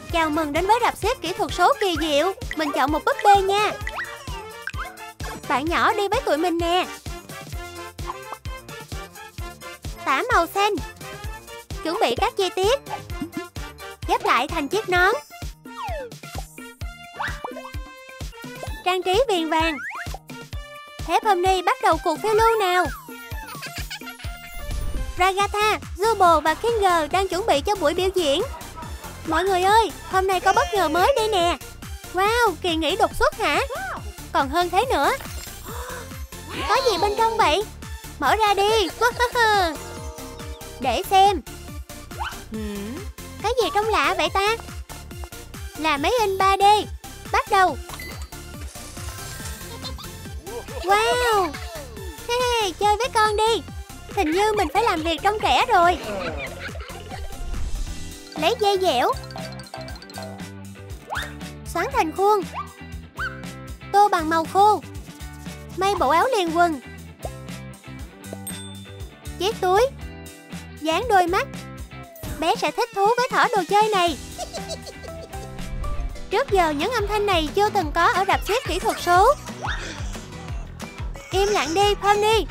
Chào mừng đến với rạp xiếc kỹ thuật số kỳ diệu. Mình chọn một búp bê nha. Bạn nhỏ đi với tụi mình nè. Tả màu xanh. Chuẩn bị các chi tiết. Ghép lại thành chiếc nón. Trang trí viền vàng. Thế Pomni bắt đầu cuộc phiêu lưu nào. Ragatha, Zooble và Kinger đang chuẩn bị cho buổi biểu diễn. Mọi người ơi, hôm nay có bất ngờ mới đây nè. Wow, kỳ nghỉ đột xuất hả? Còn hơn thế nữa. Có gì bên trong vậy? Mở ra đi. Để xem. Cái gì trông lạ vậy ta? Là máy in 3D. Bắt đầu. Wow. Hey, chơi với con đi. Hình như mình phải làm việc trông trẻ rồi. Lấy dây dẻo. Xoắn thành khuôn. Tô bằng màu khô. May bộ áo liền quần. Chiếc túi. Dán đôi mắt. Bé sẽ thích thú với thỏ đồ chơi này. Trước giờ những âm thanh này chưa từng có ở rạp xiếc kỹ thuật số. Im lặng đi, Pomni.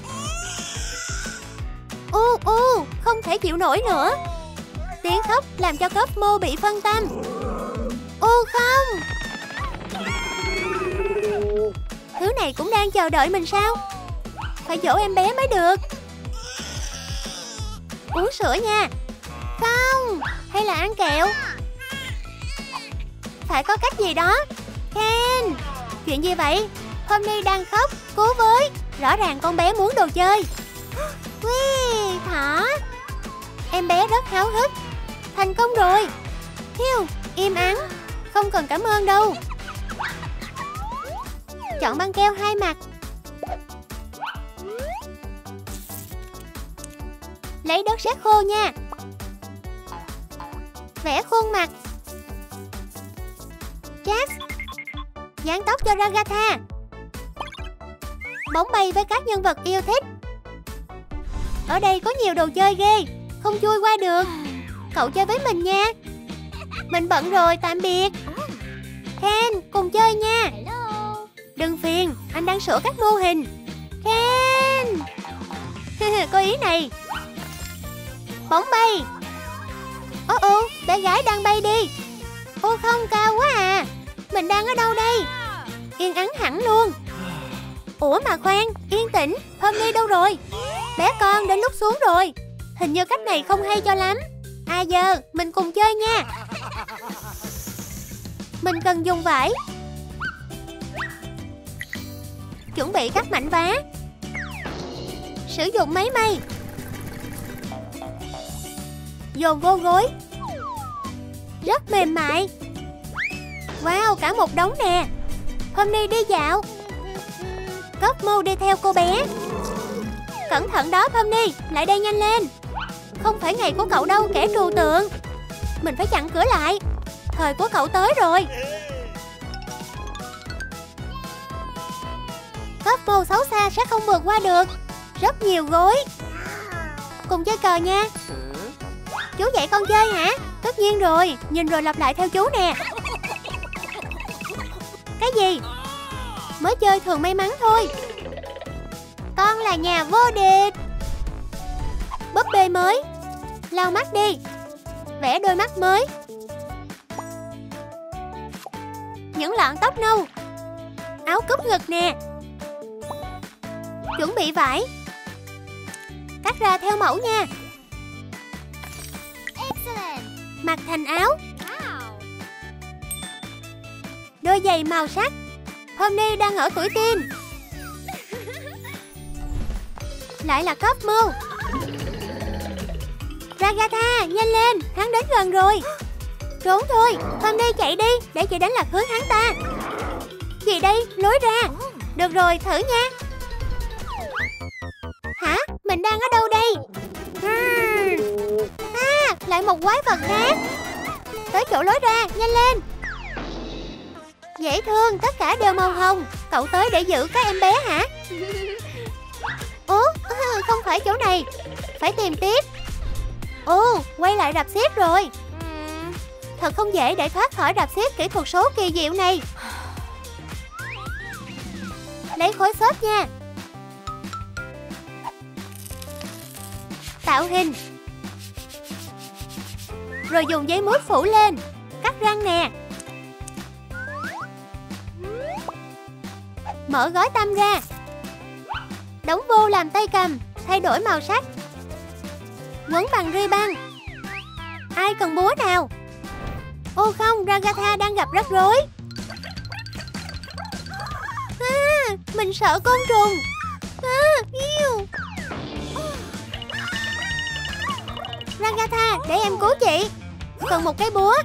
Không thể chịu nổi nữa. Tiếng khóc làm cho Cosmo bị phân tâm. Không. Thứ này cũng đang chờ đợi mình sao? Phải dỗ em bé mới được. Uống sữa nha. Không. Hay là ăn kẹo? Phải có cách gì đó. Ken, chuyện gì vậy? Pomni đang khóc. Cứu với. Rõ ràng con bé muốn đồ chơi. Ui, thỏ. Em bé rất háo hức. Thành công rồi. Hiu, im ắng. Không cần cảm ơn đâu. Chọn băng keo 2 mặt. Lấy đất sét khô nha. Vẽ khuôn mặt. Jax. Dán tóc cho Ragatha. Bóng bay với các nhân vật yêu thích. Ở đây có nhiều đồ chơi ghê. Không chui qua được. Cậu chơi với mình nha. Mình bận rồi, tạm biệt. Ken, cùng chơi nha. Đừng phiền, anh đang sửa các mô hình. Ken. Có ý này. Bóng bay. Bé gái đang bay đi. Không, cao quá à. Mình đang ở đâu đây? Yên ắng hẳn luôn. Ủa mà khoan, yên tĩnh. Pomni đâu rồi? Bé con đến lúc xuống rồi. Hình như cách này không hay cho lắm. Giờ mình cùng chơi nha. Mình cần dùng vải. Chuẩn bị các mảnh vá. Sử dụng máy may. Dồn vô gối. Rất mềm mại. Wow, cả một đống nè. Pomni đi dạo. Cosmo đi theo cô bé. Cẩn thận đó Pomni, lại đây nhanh lên. Không phải ngày của cậu đâu, kẻ trừu tượng. Mình phải chặn cửa lại. Thời của cậu tới rồi. Cosmo xấu xa sẽ không vượt qua được. Rất nhiều gối. Cùng chơi cờ nha. Chú dạy con chơi hả? Tất nhiên rồi, nhìn rồi lặp lại theo chú nè. Cái gì? Mới chơi thường may mắn thôi. Con là nhà vô địch. Búp bê mới. Lau mắt đi. Vẽ đôi mắt mới. Những lọn tóc nâu. Áo cúp ngực nè. Chuẩn bị vải. Cắt ra theo mẫu nha. Mặc thành áo. Đôi giày màu sắc. Pomni đang ở tuổi teen. Lại là Cosmo. Ragatha, nhanh lên, hắn đến gần rồi. Trốn thôi, Pomni chạy đi, để chị đánh lạc hướng hắn ta. Gì đây, lối ra. Được rồi, thử nha. Hả, mình đang ở đâu đây? Lại một quái vật khác. Tới chỗ lối ra, nhanh lên. Dễ thương, tất cả đều màu hồng. Cậu tới để giữ các em bé hả? Không phải chỗ này. Phải tìm tiếp. Quay lại rạp xiếc rồi. Thật không dễ để thoát khỏi rạp xiếc kỹ thuật số kỳ diệu này. Lấy khối xốp nha. Tạo hình. Rồi dùng giấy mút phủ lên. Cắt răng nè. Mở gói tăm ra. Đóng vô làm tay cầm. Thay đổi màu sắc. Quấn bằng ri băng. Ai cần búa nào? Ô không, Ragatha đang gặp rắc rối. Mình sợ côn trùng. Yêu. Ragatha, để em cứu chị. Cần một cái búa.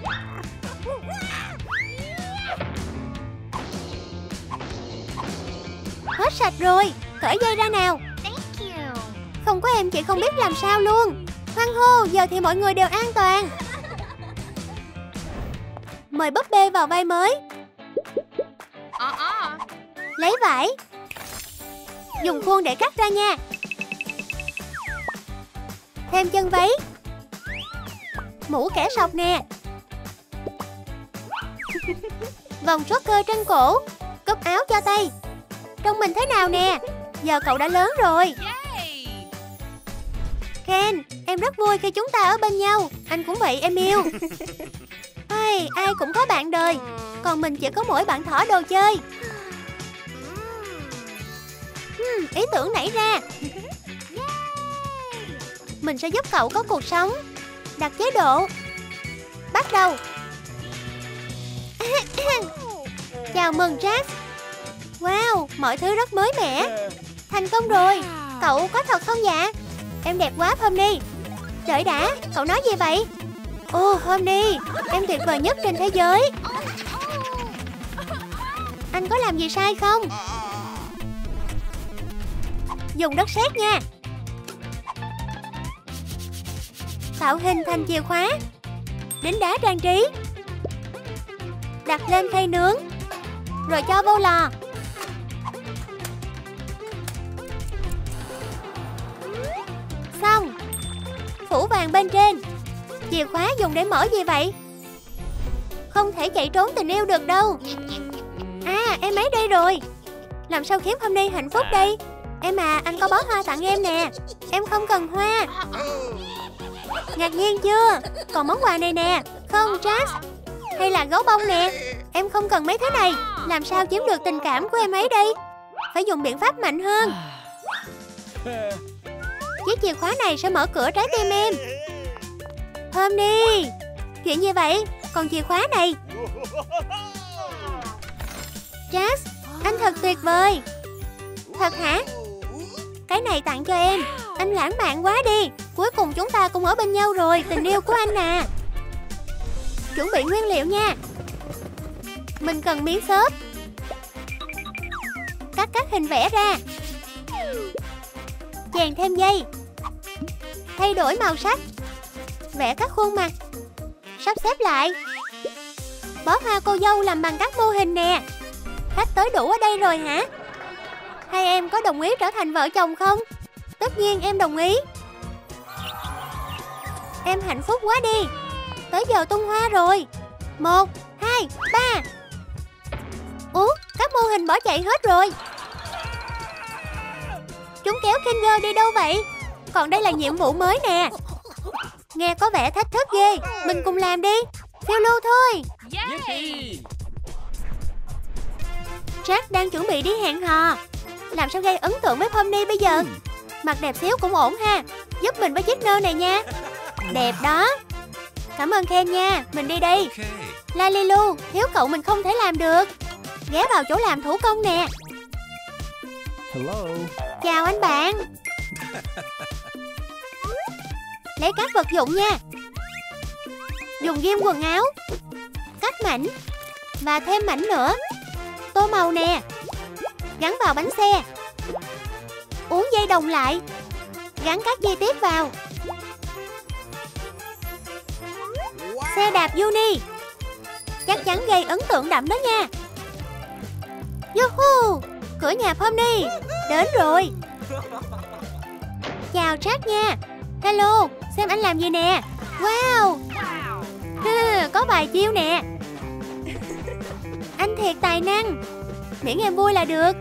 Hết sạch rồi. Cởi dây ra nào. Không có em chị không biết làm sao luôn. Hoan hô, giờ thì mọi người đều an toàn. Mời búp bê vào vai mới. Lấy vải. Dùng khuôn để cắt ra nha. Thêm chân váy. Mũ kẻ sọc nè. Vòng số cơ trên cổ. Cúc áo cho tay. Trông mình thế nào nè. Giờ cậu đã lớn rồi. Ken, em rất vui khi chúng ta ở bên nhau. Anh cũng vậy em yêu. Ai cũng có bạn đời. Còn mình chỉ có mỗi bạn thỏ đồ chơi. Ý tưởng nảy ra. Mình sẽ giúp cậu có cuộc sống. Đặt chế độ. Bắt đầu. Chào mừng Jack. Wow, mọi thứ rất mới mẻ. Thành công rồi. Cậu có thật không dạ? Em đẹp quá Pomni. Đợi đã, cậu nói gì vậy? Ồ Pomni, em tuyệt vời nhất trên thế giới. Anh có làm gì sai không? Dùng đất sét nha. Tạo hình thành chìa khóa. Đính đá trang trí. Đặt lên khay nướng. Rồi cho vô lò. Xong. Phủ vàng bên trên. Chìa khóa dùng để mở gì vậy? Không thể chạy trốn tình yêu được đâu. À, em ấy đây rồi. Làm sao khiến hôm nay hạnh phúc đây? Em à, anh có bó hoa tặng em nè. Em không cần hoa. Ngạc nhiên chưa? Còn món quà này nè. Không, Jack. Hay là gấu bông nè. Em không cần mấy thứ này. Làm sao chiếm được tình cảm của em ấy đây? Phải dùng biện pháp mạnh hơn. Chiếc chìa khóa này sẽ mở cửa trái tim em. Pomni, chuyện gì vậy? Còn chìa khóa này. Jack, anh thật tuyệt vời. Thật hả? Cái này tặng cho em. Anh lãng mạn quá đi. Cuối cùng chúng ta cũng ở bên nhau rồi. Tình yêu của anh à. Chuẩn bị nguyên liệu nha. Mình cần miếng xốp. Cắt các hình vẽ ra. Chèn thêm dây. Thay đổi màu sắc. Vẽ các khuôn mặt. Sắp xếp lại. Bó hoa cô dâu làm bằng các mô hình nè. Khách tới đủ ở đây rồi hả? Hai em có đồng ý trở thành vợ chồng không? Tất nhiên em đồng ý. Em hạnh phúc quá đi. Tới giờ tung hoa rồi. 1, 2, 3. Ủa, các mô hình bỏ chạy hết rồi. Chúng kéo Kinger đi đâu vậy? Còn đây là nhiệm vụ mới nè. Nghe có vẻ thách thức ghê. Mình cùng làm đi. Phiêu lưu thôi. Jack đang chuẩn bị đi hẹn hò. Làm sao gây ấn tượng với Pomni bây giờ? Mặt đẹp xíu cũng ổn ha. Giúp mình với chiếc nơ này nha. Đẹp đó. Cảm ơn Ken nha. Mình đi đây. Lalilu, thiếu cậu mình không thể làm được. Ghé vào chỗ làm thủ công nè. Hello. Chào anh bạn. Lấy các vật dụng nha. Dùng ghim quần áo. Cắt mảnh. Và thêm mảnh nữa. Tô màu nè. Gắn vào bánh xe. Uốn dây đồng lại. Gắn các dây tiếp vào. Xe đạp Uni. Chắc chắn gây ấn tượng đậm đó nha. Yuhu, cửa nhà Pomni. Đến rồi. Chào Jack nha. Hello, xem anh làm gì nè. Wow. Có vài chiêu nè. Anh thiệt tài năng. Miễn em vui là được.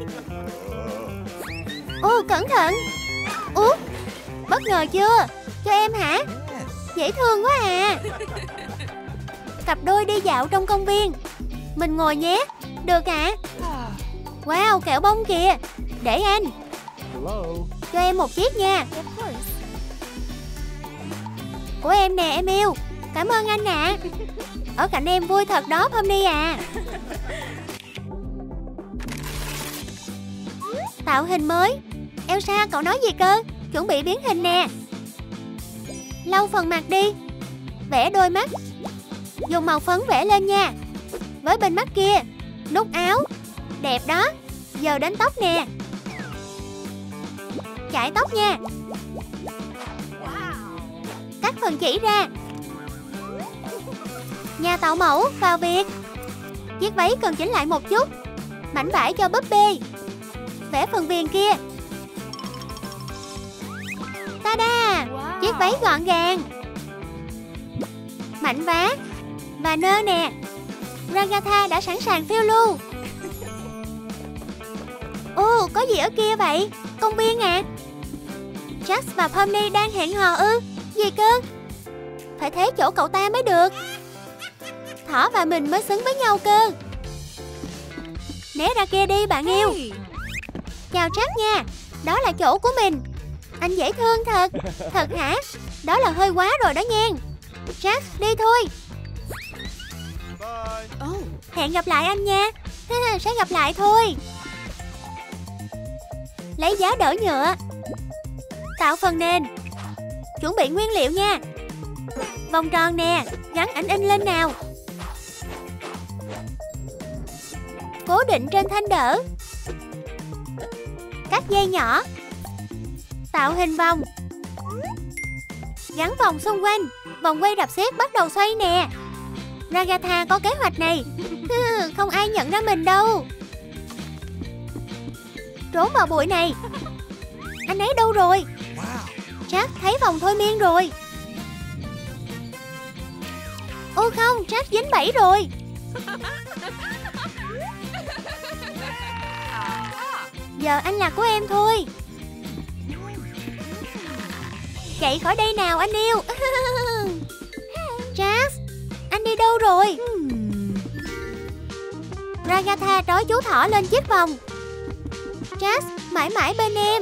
Ô, cẩn thận. Út, bất ngờ chưa? Cho em hả? Dễ thương quá à. Cặp đôi đi dạo trong công viên. Mình ngồi nhé. Được ạ. Wow, kẹo bông kìa. Để anh. Hello. Cho em một chiếc nha. Của em nè em yêu. Cảm ơn anh ạ. Ở cạnh em vui thật đó Pomni à. Tạo hình mới. Elsa cậu nói gì cơ? Chuẩn bị biến hình nè. Lau phần mặt đi. Vẽ đôi mắt. Dùng màu phấn vẽ lên nha. Với bên mắt kia. Nút áo. Đẹp đó. Giờ đánh tóc nè. Chải tóc nha. Cắt phần chỉ ra. Nhà tạo mẫu vào việc. Chiếc váy cần chỉnh lại một chút. Mảnh vải cho búp bê. Vẽ phần viền kia. Ta-da! Chiếc váy gọn gàng. Mảnh vá và nơ nè. Ragatha đã sẵn sàng phiêu lưu. Ồ, có gì ở kia vậy? Công viên à? Jax và Pomni đang hẹn hò ư? Gì cơ? Phải thế chỗ cậu ta mới được. Thỏ và mình mới xứng với nhau cơ. Né ra kia đi bạn yêu. Chào Jax nha. Đó là chỗ của mình. Anh dễ thương thật. Thật hả? Đó là hơi quá rồi đó nha. Jax đi thôi. Hẹn gặp lại anh nha. Sẽ gặp lại thôi. Lấy giá đỡ nhựa. Tạo phần nền. Chuẩn bị nguyên liệu nha. Vòng tròn nè. Gắn ảnh in lên nào. Cố định trên thanh đỡ. Cắt dây nhỏ. Tạo hình vòng. Gắn vòng xung quanh. Vòng quay rập xiết bắt đầu xoay nè. Ragatha có kế hoạch này. Không ai nhận ra mình đâu. Trốn vào bụi này. Anh ấy đâu rồi? Jax thấy vòng thôi miên rồi. Ô không, Jax dính bẫy rồi. Giờ anh là của em thôi. Chạy khỏi đây nào anh yêu. Jax, anh đi đâu rồi? Ragatha trói chú thỏ lên chiếc vòng. Jax mãi mãi bên em.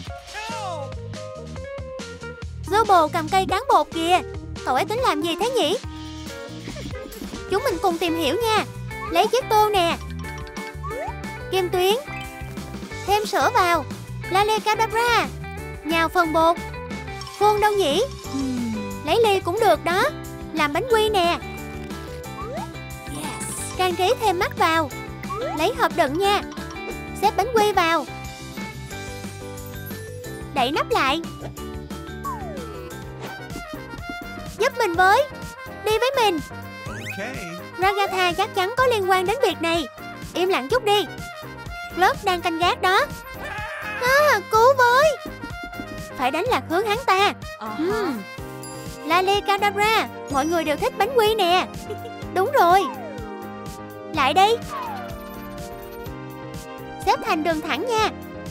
Zobel cầm cây cán bột kìa. Cậu ấy tính làm gì thế nhỉ? Chúng mình cùng tìm hiểu nha. Lấy chiếc tô nè. Kim tuyến. Thêm sữa vào. Lalecadabra. Nhào phần bột. Khuôn đâu nhỉ? Lấy ly cũng được đó. Làm bánh quy nè. Trang trí thêm mắt vào. Lấy hộp đựng nha. Xếp bánh quy vào. Đậy nắp lại. Giúp mình với. Đi với mình. Ragatha chắc chắn có liên quan đến việc này. Im lặng chút đi. Lớp đang canh gác đó. Cứu với. Phải đánh lạc hướng hắn ta. Lalecadabra. Mọi người đều thích bánh quy nè. Đúng rồi. Lại đây. Xếp thành đường thẳng nha.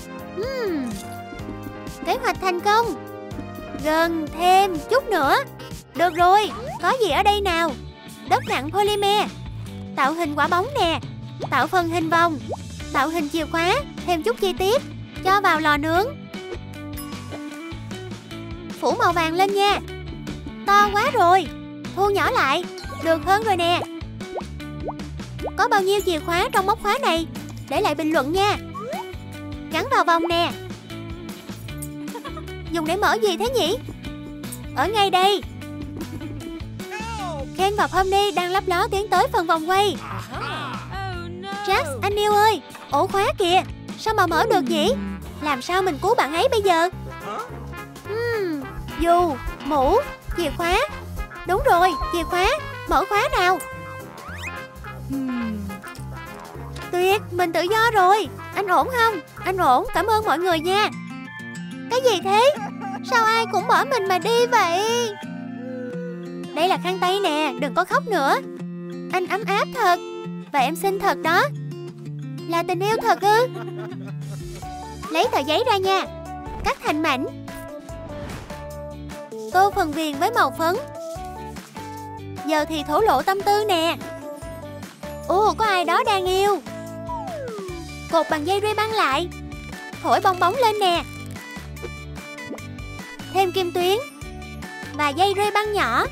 Kế hoạch thành công. Gần thêm chút nữa. Được rồi. Có gì ở đây nào? Đất nặng polymer. Tạo hình quả bóng nè. Tạo phần hình vòng. Tạo hình chìa khóa. Thêm chút chi tiết. Cho vào lò nướng. Phủ màu vàng lên nha. To quá rồi. Thu nhỏ lại. Được hơn rồi nè. Có bao nhiêu chìa khóa trong móc khóa này? Để lại bình luận nha. Gắn vào vòng nè. Dùng để mở gì thế nhỉ? Ở ngay đây. Ken và Pomni đang lấp ló tiến tới phần vòng quay. Jax, anh yêu ơi. Ổ khóa kìa. Sao mà mở được nhỉ? Làm sao mình cứu bạn ấy bây giờ? Dù, mũ, chìa khóa. Đúng rồi, chìa khóa. Mở khóa nào. Tuyệt, mình tự do rồi. Anh ổn không? Anh ổn, cảm ơn mọi người nha. Cái gì thế? Sao ai cũng bỏ mình mà đi vậy? Đây là khăn tay nè, đừng có khóc nữa. Anh ấm áp thật. Và em xinh thật đó. Là tình yêu thật ư? Lấy tờ giấy ra nha. Cắt thành mảnh. Tô phần viền với màu phấn. Giờ thì thổ lộ tâm tư nè. Ồ, có ai đó đang yêu. Cột bằng dây ray băng lại. Thổi bong bóng lên nè. Thêm kim tuyến. Và dây ray băng nhỏ.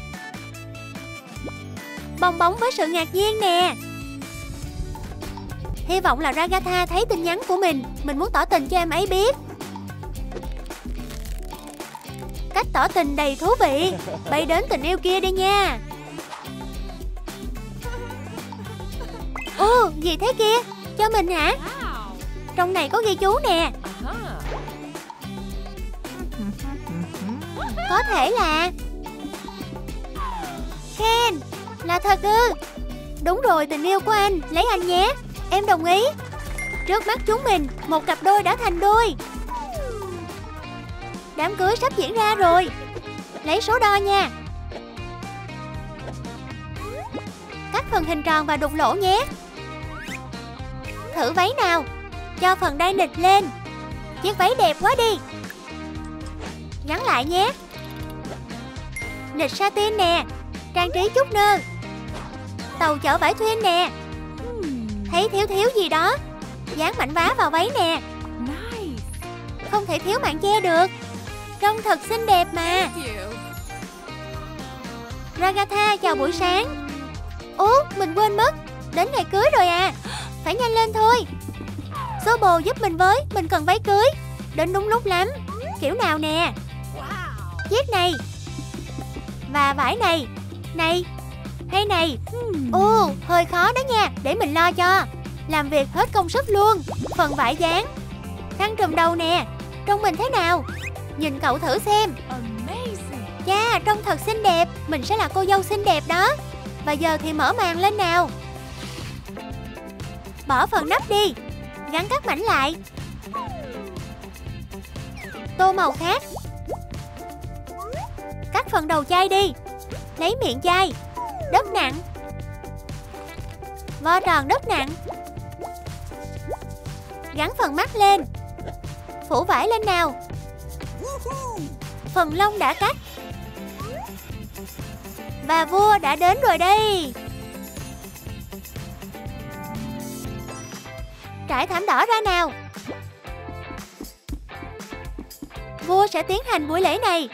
Bong bóng với sự ngạc nhiên nè. Hy vọng là Ragatha thấy tin nhắn của mình. Mình muốn tỏ tình cho em ấy biết. Cách tỏ tình đầy thú vị. Bay đến tình yêu kia đi nha. Ồ, gì thế kia? Cho mình hả? Trong này có ghi chú nè. Có thể là Ken. Là thật ư? Đúng rồi, tình yêu của anh. Lấy anh nhé. Em đồng ý. Trước mắt chúng mình, một cặp đôi đã thành đôi. Đám cưới sắp diễn ra rồi. Lấy số đo nha. Cắt phần hình tròn và đục lỗ nhé. Thử váy nào. Cho phần đai nịch lên. Chiếc váy đẹp quá đi. Gắn lại nhé. Nịch satin nè. Trang trí chút nơ. Tàu chở vải thuyền nè. Thấy thiếu gì đó. Dán mảnh vá vào váy nè. Không thể thiếu màn che được. Trông thật xinh đẹp mà. Ragatha, chào buổi sáng. Ủa, mình quên mất. Đến ngày cưới rồi à. Phải nhanh lên thôi. Số bồ giúp mình với. Mình cần váy cưới. Đến đúng lúc lắm. Kiểu nào nè? Chiếc này. Và vải này. Này. Hay này. Ồ, hơi khó đó nha. Để mình lo cho. Làm việc hết công sức luôn. Phần vải dán. Khăn trùm đầu nè. Trông mình thế nào? Nhìn cậu thử xem. Chà, trông thật xinh đẹp. Mình sẽ là cô dâu xinh đẹp đó. Và giờ thì mở màn lên nào. Bỏ phần nắp đi. Gắn các mảnh lại. Tô màu khác. Cắt phần đầu chai đi. Lấy miệng chai. Đất nặng. Vo tròn đất nặng. Gắn phần mắt lên. Phủ vải lên nào. Phần lông đã cắt. Và vua đã đến rồi đây. Trải thảm đỏ ra nào. Vua sẽ tiến hành buổi lễ này.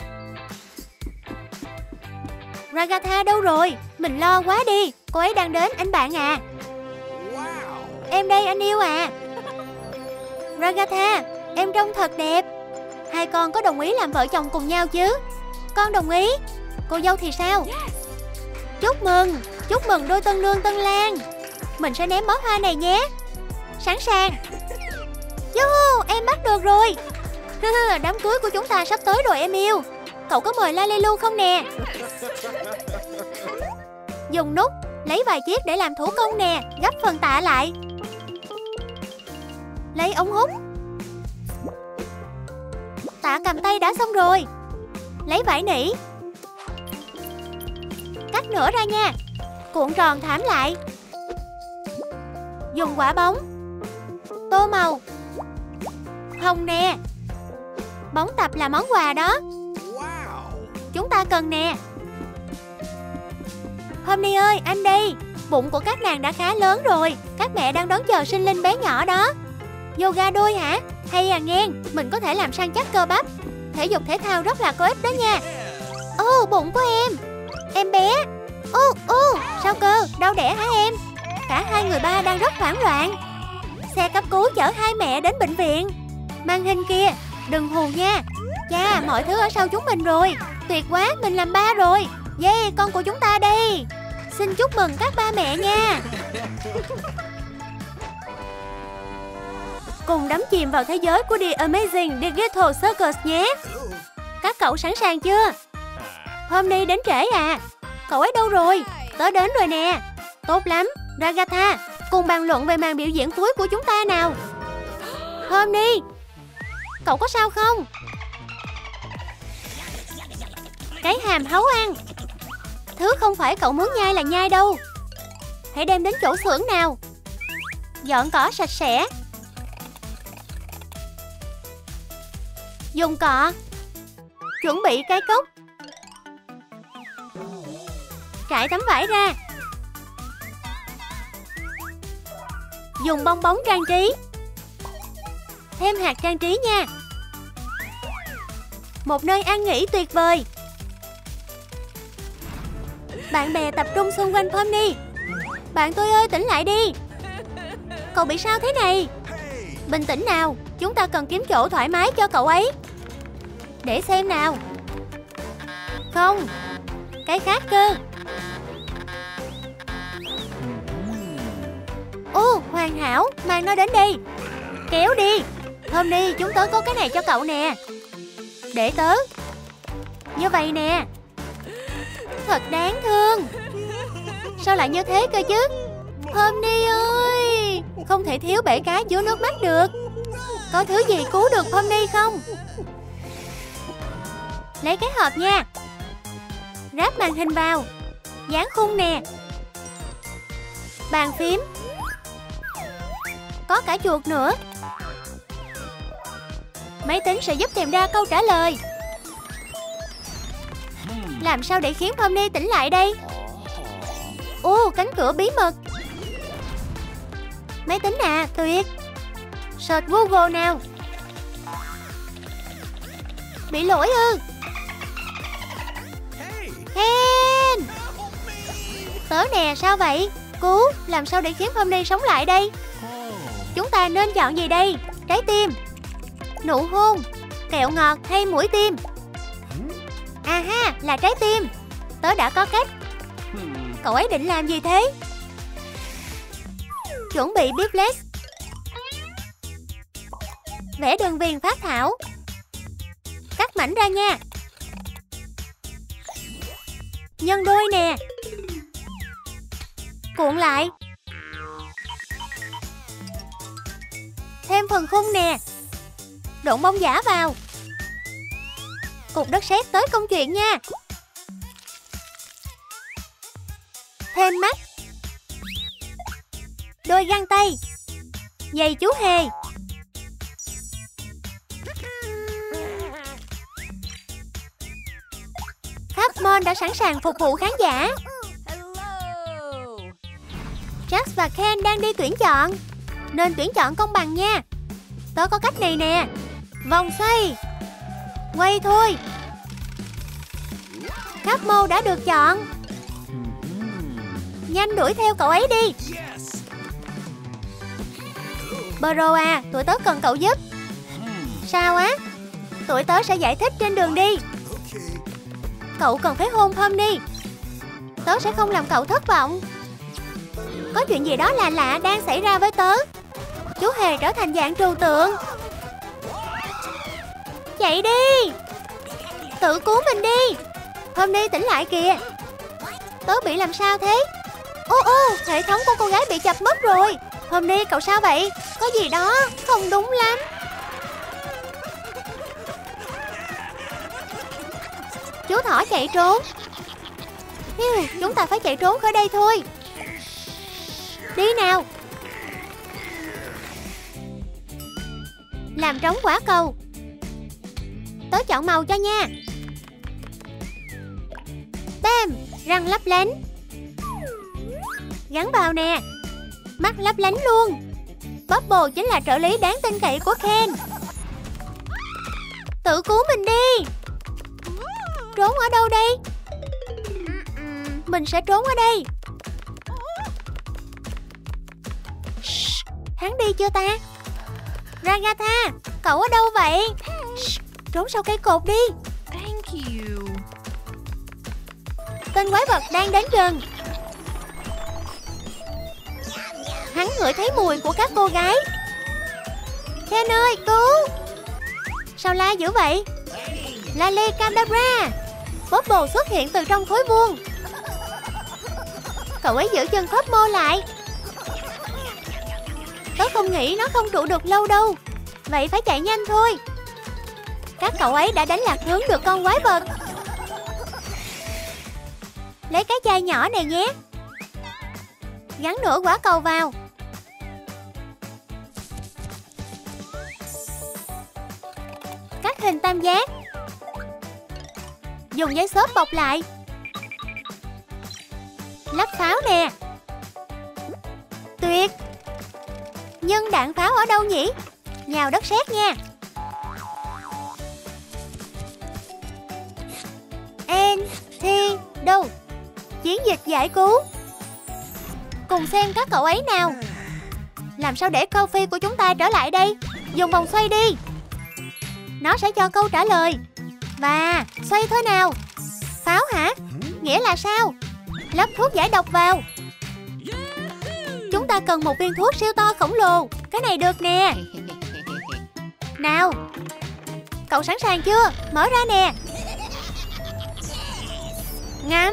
Ragatha đâu rồi? Mình lo quá đi. Cô ấy đang đến anh bạn à. Em đây anh yêu à. Ragatha, em trông thật đẹp. Hai con có đồng ý làm vợ chồng cùng nhau chứ? Con đồng ý. Cô dâu thì sao? Chúc mừng đôi tân nương tân lang. Mình sẽ ném bó hoa này nhé. Sẵn sàng. Yoo, em bắt được rồi. Đám cưới của chúng ta sắp tới rồi em yêu. Cậu có mời Lalelu không nè? Dùng nút. Lấy vài chiếc để làm thủ công nè. Gấp phần tạ lại. Lấy ống hút. Tạ cầm tay đã xong rồi. Lấy vải nỉ. Cắt nửa ra nha. Cuộn tròn thảm lại. Dùng quả bóng. Tô màu. Hồng nè. Bóng tập là món quà đó. Chúng ta cần nè. Homni ơi, anh đây. Bụng của các nàng đã khá lớn rồi. Các mẹ đang đón chờ sinh linh bé nhỏ đó. Yoga đôi hả? Hay à nghe, mình có thể làm săn chắc cơ bắp. Thể dục thể thao rất là có ích đó nha. Ô, bụng của em. Em bé. Sao cơ? Đau đẻ hả em? Cả hai người ba đang rất hoảng loạn. Xe cấp cứu chở hai mẹ đến bệnh viện. Mang hình kia. Đừng hù nha. Chà, mọi thứ ở sau chúng mình rồi. Tuyệt quá, mình làm ba rồi. Yeah, con của chúng ta đây. Xin chúc mừng các ba mẹ nha. Cùng đắm chìm vào thế giới của The Amazing Digital Circus nhé. Các cậu sẵn sàng chưa? Hôm nay đến trễ à? Cậu ấy đâu rồi? Tớ đến rồi nè. Tốt lắm, Ragatha, cùng bàn luận về màn biểu diễn cuối của chúng ta nào. Hôm đi. Cậu có sao không? Cái hàm hấu ăn. thứ không phải cậu muốn nhai là nhai đâu. Hãy đem đến chỗ xưởng nào. Dọn cỏ sạch sẽ. Dùng cọ. Chuẩn bị cái cốc. Trải tấm vải ra. Dùng bong bóng trang trí. Thêm hạt trang trí nha. Một nơi ăn nghỉ tuyệt vời. Bạn bè tập trung xung quanh Pomni. Bạn tôi ơi, tỉnh lại đi. Cậu bị sao thế này? Bình tĩnh nào, chúng ta cần kiếm chỗ thoải mái cho cậu ấy. Để xem nào. Không, cái khác cơ. Ồ, hoàn hảo, mang nó đến đây. Kéo đi. Pomni, chúng tớ có cái này cho cậu nè. Để tớ. Như vậy nè. Thật đáng thương. Sao lại như thế cơ chứ? Pomni ơi, không thể thiếu bể cá dưới nước mắt được. Có thứ gì cứu được Pomni không? Lấy cái hộp nha. Ráp màn hình vào. Dán khung nè. Bàn phím. Có cả chuột nữa. Máy tính sẽ giúp tìm ra câu trả lời. Làm sao để khiến Pomni tỉnh lại đây? Ồ, cánh cửa bí mật. Máy tính à, tuyệt. Search Google nào. Bị lỗi ư? Ken! Tớ nè, sao vậy? Cứu, làm sao để khiến Pomni sống lại đây? Chúng ta nên chọn gì đây? Trái tim, nụ hôn, kẹo ngọt hay mũi tim? À ha, là trái tim. Tớ đã có cách. Cậu ấy định làm gì thế? Chuẩn bị bíp. Vẽ đường viền phác thảo. Cắt mảnh ra nha. Nhân đôi nè. Cuộn lại. Thêm phần khung nè. Độn bông giả vào. Cục đất sét tới công chuyện nha. Thêm mắt. Đôi găng tay. Giày chú hề. Mon đã sẵn sàng phục vụ khán giả. Jax và Ken đang đi tuyển chọn. Nên tuyển chọn công bằng nha. Tớ có cách này nè. Vòng xoay. Quay thôi. Capmo đã được chọn. Nhanh đuổi theo cậu ấy đi. Bro à, tụi tớ cần cậu giúp. Sao á? Tụi tớ sẽ giải thích trên đường đi. Cậu cần phải hôn Pomni. Tớ sẽ không làm cậu thất vọng. Có chuyện gì đó là lạ đang xảy ra với tớ. Chú hề trở thành dạng trừu tượng. Chạy đi. Tự cứu mình đi. Pomni tỉnh lại kìa. Tớ bị làm sao thế? Ô, hệ thống của cô gái bị chập mất rồi. Pomni, cậu sao vậy? Có gì đó không đúng lắm. Chú thỏ chạy trốn. Chúng ta phải chạy trốn khỏi đây thôi. Đi nào. Làm trống quả cầu. Tớ chọn màu cho nha. Bam, răng lấp lánh. Gắn vào nè. Mắt lấp lánh luôn. Bubble chính là trợ lý đáng tin cậy của Ken. Tự cứu mình đi. Trốn ở đâu đây? Mình sẽ trốn ở đây. Hắn đi chưa ta? Ragatha, cậu ở đâu vậy? Trốn sau cây cột đi. Thank you. Tên quái vật đang đến gần. Hắn ngửi thấy mùi của các cô gái. Ken ơi, cứu. Sao la dữ vậy? Lale Cadabra. Bubble xuất hiện từ trong khối vuông. Cậu ấy giữ chân Cosmo lại. Tớ không nghĩ nó không trụ được lâu đâu. Vậy phải chạy nhanh thôi. Các cậu ấy đã đánh lạc hướng được con quái vật. Lấy cái chai nhỏ này nhé. Gắn nửa quả cầu vào. Cắt hình tam giác. Dùng giấy xốp bọc lại. Lắp pháo nè. Tuyệt. Nhưng đạn pháo ở đâu nhỉ? Nhào đất sét nha. Đâu? Chiến dịch giải cứu. Cùng xem các cậu ấy nào. Làm sao để câu phi của chúng ta trở lại đây? Dùng vòng xoay đi. Nó sẽ cho câu trả lời. Và xoay thôi nào. Pháo hả? Nghĩa là sao? Lắp thuốc giải độc vào. Chúng ta cần một viên thuốc siêu to khổng lồ. Cái này được nè. Nào. Cậu sẵn sàng chưa? Mở ra nè. Ngắm.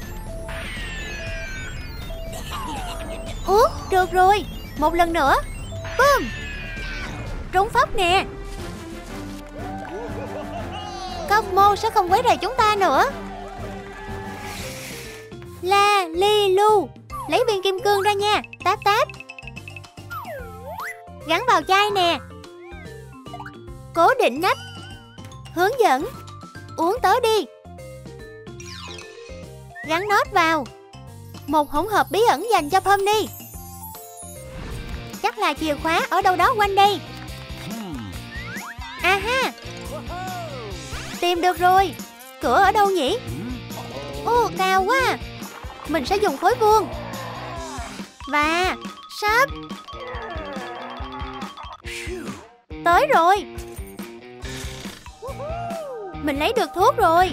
Ủa, được rồi. Một lần nữa. Boom. Trúng phóc nè. Cosmo sẽ không quấy rầy chúng ta nữa. La li lu. Lấy viên kim cương ra nha. Táp táp. Gắn vào chai nè. Cố định nắp. Hướng dẫn. Uống tới đi. Gắn nốt vào. Một hỗn hợp bí ẩn dành cho Pomni. Chắc là chìa khóa ở đâu đó quanh đây. Ha. Tìm được rồi. Cửa ở đâu nhỉ? Ô, cao quá. Mình sẽ dùng khối vuông. Và sắp. Tới rồi. Mình lấy được thuốc rồi.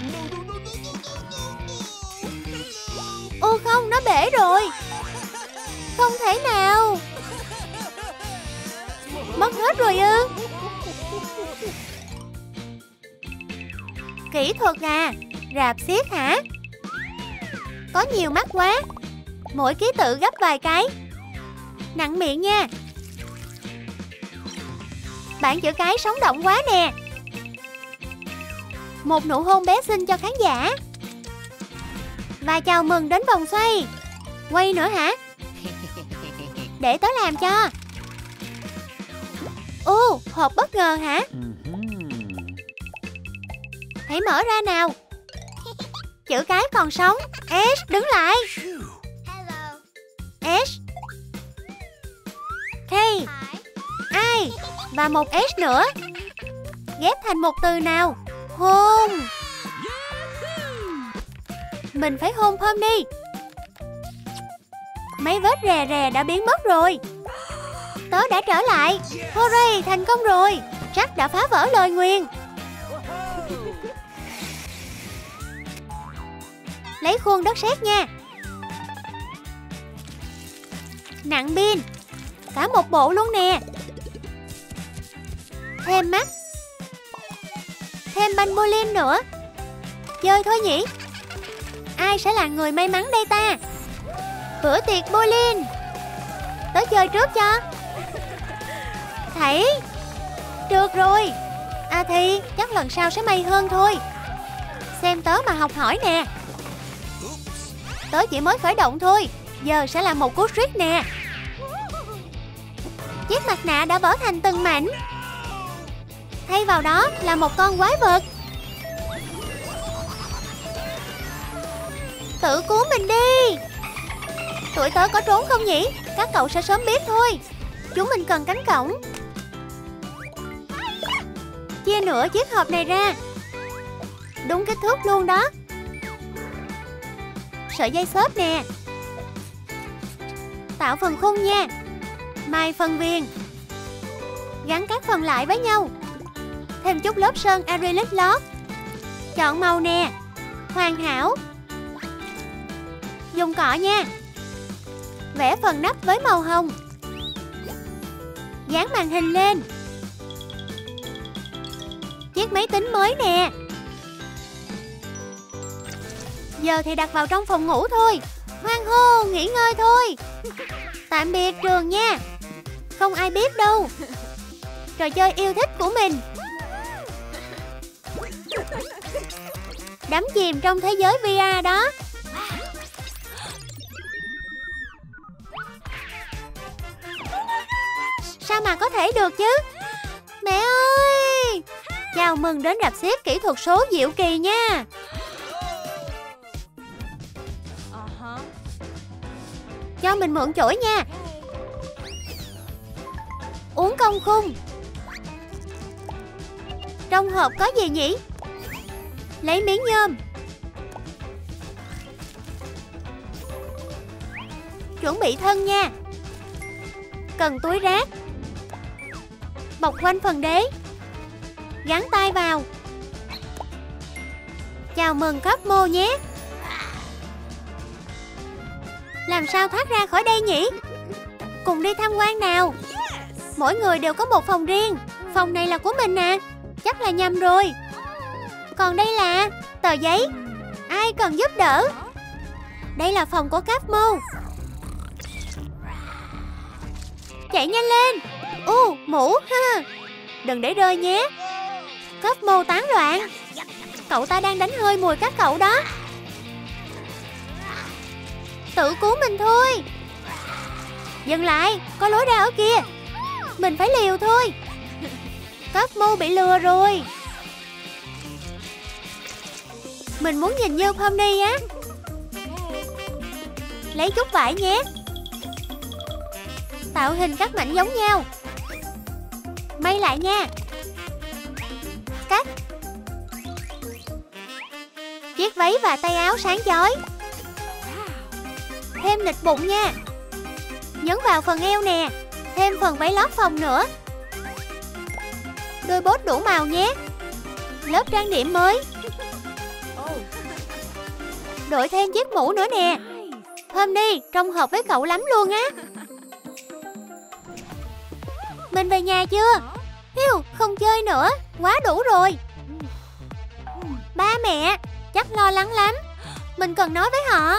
Ô không, nó bể rồi. Không thể nào. Mất hết rồi ư? Kỹ thuật à? Rạp xiếc hả? Có nhiều mắt quá. Mỗi ký tự gấp vài cái. Nặng miệng nha. Bảng chữ cái sống động quá nè. Một nụ hôn bé xinh cho khán giả. Và chào mừng đến vòng xoay. Quay nữa hả? Để tớ làm cho. Ô, hộp bất ngờ hả? Hãy mở ra nào. Chữ cái còn sống. S, đứng lại. S, K, I và một S nữa. Ghép thành một từ nào. Hôn. Mình phải hôn Pomni. Mấy vết rè rè đã biến mất rồi. Tớ đã trở lại. Hooray, thành công rồi. Jack đã phá vỡ lời nguyền. Lấy khuôn đất sét nha. Nặng pin. Cả một bộ luôn nè. Thêm mắt. Thêm banh bowling nữa. Chơi thôi nhỉ? Ai sẽ là người may mắn đây ta? Bữa tiệc bowling. Tớ chơi trước cho. Thảy. Được rồi. À thì chắc lần sau sẽ may hơn thôi. Xem tớ mà học hỏi nè. Tớ chỉ mới khởi động thôi. Giờ sẽ là một cú trick nè. Chiếc mặt nạ đã vỡ thành từng mảnh. Thay vào đó là một con quái vật. Tự cứu mình đi. Tụi tớ có trốn không nhỉ? Các cậu sẽ sớm biết thôi. Chúng mình cần cánh cổng. Chia nửa chiếc hộp này ra. Đúng kích thước luôn đó. Sợi dây xốp nè. Tạo phần khung nha. Mài phần viền. Gắn các phần lại với nhau. Thêm chút lớp sơn acrylic lót. Chọn màu nè. Hoàn hảo. Dùng cọ nha. Vẽ phần nắp với màu hồng. Dán màn hình lên. Chiếc máy tính mới nè. Giờ thì đặt vào trong phòng ngủ thôi. Hoan hô, nghỉ ngơi thôi. Tạm biệt trường nha. Không ai biết đâu. Trò chơi yêu thích của mình. Đắm chìm trong thế giới VR đó. thể được chứ. Mẹ ơi! Chào mừng đến rạp xiếc kỹ thuật số diệu kỳ nha. Cho mình mượn chổi nha. Uống công khung. Trong hộp có gì nhỉ? Lấy miếng nhôm. Chuẩn bị thân nha. Cần túi rác. Bọc quanh phần đế. Gắn tay vào. Chào mừng Cosmo nhé. Làm sao thoát ra khỏi đây nhỉ? Cùng đi tham quan nào. Mỗi người đều có một phòng riêng. Phòng này là của mình à? Chắc là nhầm rồi. Còn đây là tờ giấy. Ai cần giúp đỡ? Đây là phòng của Cosmo. Chạy nhanh lên. Mũ ha. Đừng để rơi nhé. Cosmo tán loạn. Cậu ta đang đánh hơi mùi các cậu đó. Tự cứu mình thôi. Dừng lại, có lối ra ở kia. Mình phải liều thôi. Cosmo bị lừa rồi. Mình muốn nhìn như Pomni á. Lấy chút vải nhé. Tạo hình các mảnh giống nhau. May lại nha. Cắt. Chiếc váy và tay áo sáng chói. Thêm nịt bụng nha. Nhấn vào phần eo nè. Thêm phần váy lót phòng nữa. Đôi bốt đủ màu nhé. Lớp trang điểm mới. Đội thêm chiếc mũ nữa nè. Pomni trông hợp với cậu lắm luôn á. Mình về nhà chưa? Không chơi nữa. Quá đủ rồi. Ba mẹ chắc lo lắng lắm. Mình cần nói với họ.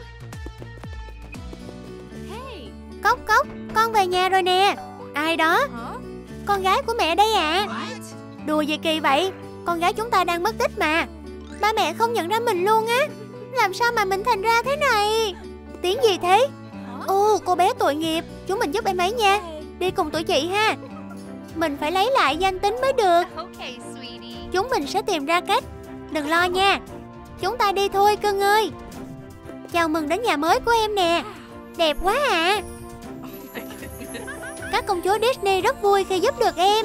Cốc cốc, con về nhà rồi nè. Ai đó? Con gái của mẹ đây ạ. Đùa gì kỳ vậy? Con gái chúng ta đang mất tích mà. Ba mẹ không nhận ra mình luôn á. Làm sao mà mình thành ra thế này? Tiếng gì thế? Cô bé tội nghiệp. Chúng mình giúp em ấy nha. Đi cùng tụi chị ha. Mình phải lấy lại danh tính mới được. Chúng mình sẽ tìm ra cách. Đừng lo nha. Chúng ta đi thôi cưng ơi. Chào mừng đến nhà mới của em nè. Đẹp quá à. Các công chúa Disney rất vui khi giúp được em.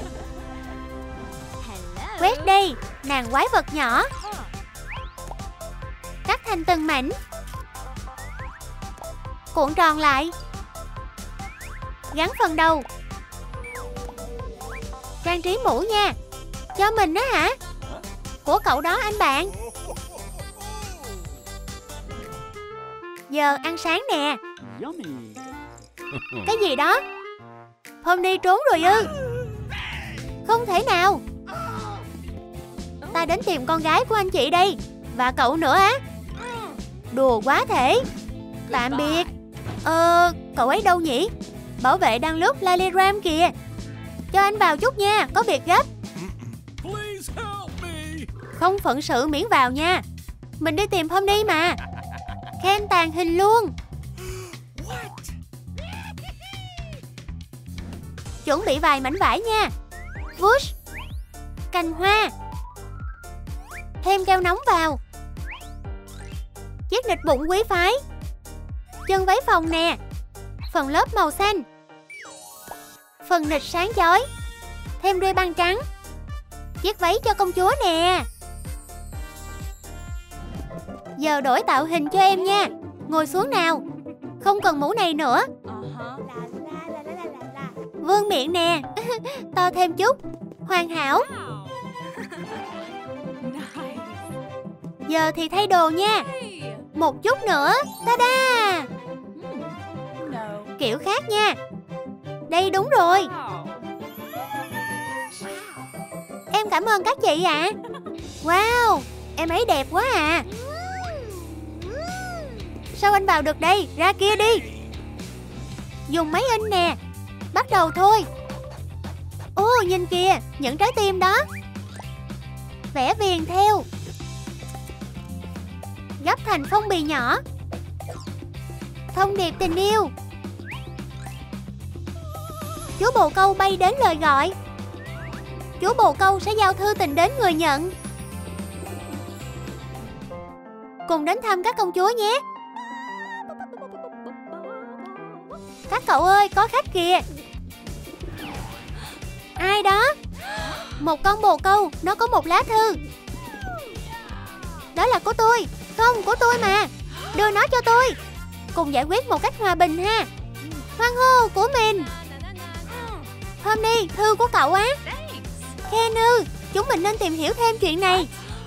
Quét đây, nàng quái vật nhỏ. Cắt thành từng mảnh. Cuộn tròn lại. Gắn phần đầu. Trang trí mũ nha. Cho mình đó hả? Của cậu đó anh bạn. Giờ ăn sáng nè. Cái gì đó? Pomni trốn rồi ư? Không thể nào. Ta đến tìm con gái của anh chị đây. Và cậu nữa á. Đùa quá thể. Tạm biệt. Cậu ấy đâu nhỉ? Bảo vệ đang lướt Laliram kìa. Cho anh vào chút nha, có việc gấp. Không phận sự miễn vào nha. Mình đi tìm Pomni mà. Ken tàn hình luôn. Chuẩn bị vài mảnh vải nha. Vush. Cành hoa. Thêm keo nóng vào. Chiếc nịt bụng quý phái. Chân váy phòng nè. Phần lớp màu xanh. Phần nịt sáng chói. Thêm đuôi băng trắng. Chiếc váy cho công chúa nè. Giờ đổi tạo hình cho em nha. Ngồi xuống nào. Không cần mũ này nữa. Vương miệng nè. To thêm chút. Hoàn hảo. Giờ thì thay đồ nha. Một chút nữa. Ta-da. Kiểu khác nha. Đây đúng rồi. Em cảm ơn các chị ạ. Wow, em ấy đẹp quá à. Sao anh vào được đây? Ra kia đi. Dùng máy in nè. Bắt đầu thôi. Nhìn kìa, những trái tim đó. Vẽ viền theo. Gấp thành phong bì nhỏ. Thông điệp tình yêu. Chú bồ câu bay đến lời gọi. Chú bồ câu sẽ giao thư tình đến người nhận. Cùng đến thăm các công chúa nhé. Các cậu ơi, có khách kìa. Ai đó? Một con bồ câu, nó có một lá thư. Đó là của tôi. Không, của tôi mà. Đưa nó cho tôi. Cùng giải quyết một cách hòa bình ha. Hoan hô, của mình. Hôm thư của cậu á. Ken ư, chúng mình nên tìm hiểu thêm chuyện này.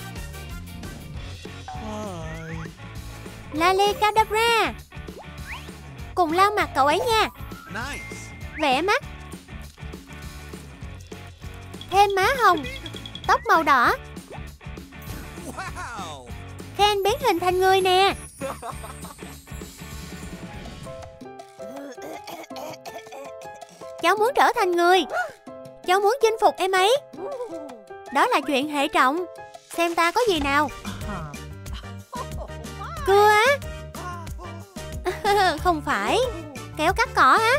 Lalecadabra. Cùng lau mặt cậu ấy nha. Vẽ mắt. Thêm má hồng. Tóc màu đỏ. Ken biến hình thành người nè. Cháu muốn trở thành người. Cháu muốn chinh phục em ấy. Đó là chuyện hệ trọng. Xem ta có gì nào. Cưa á? Không phải. Kéo cắt cỏ á?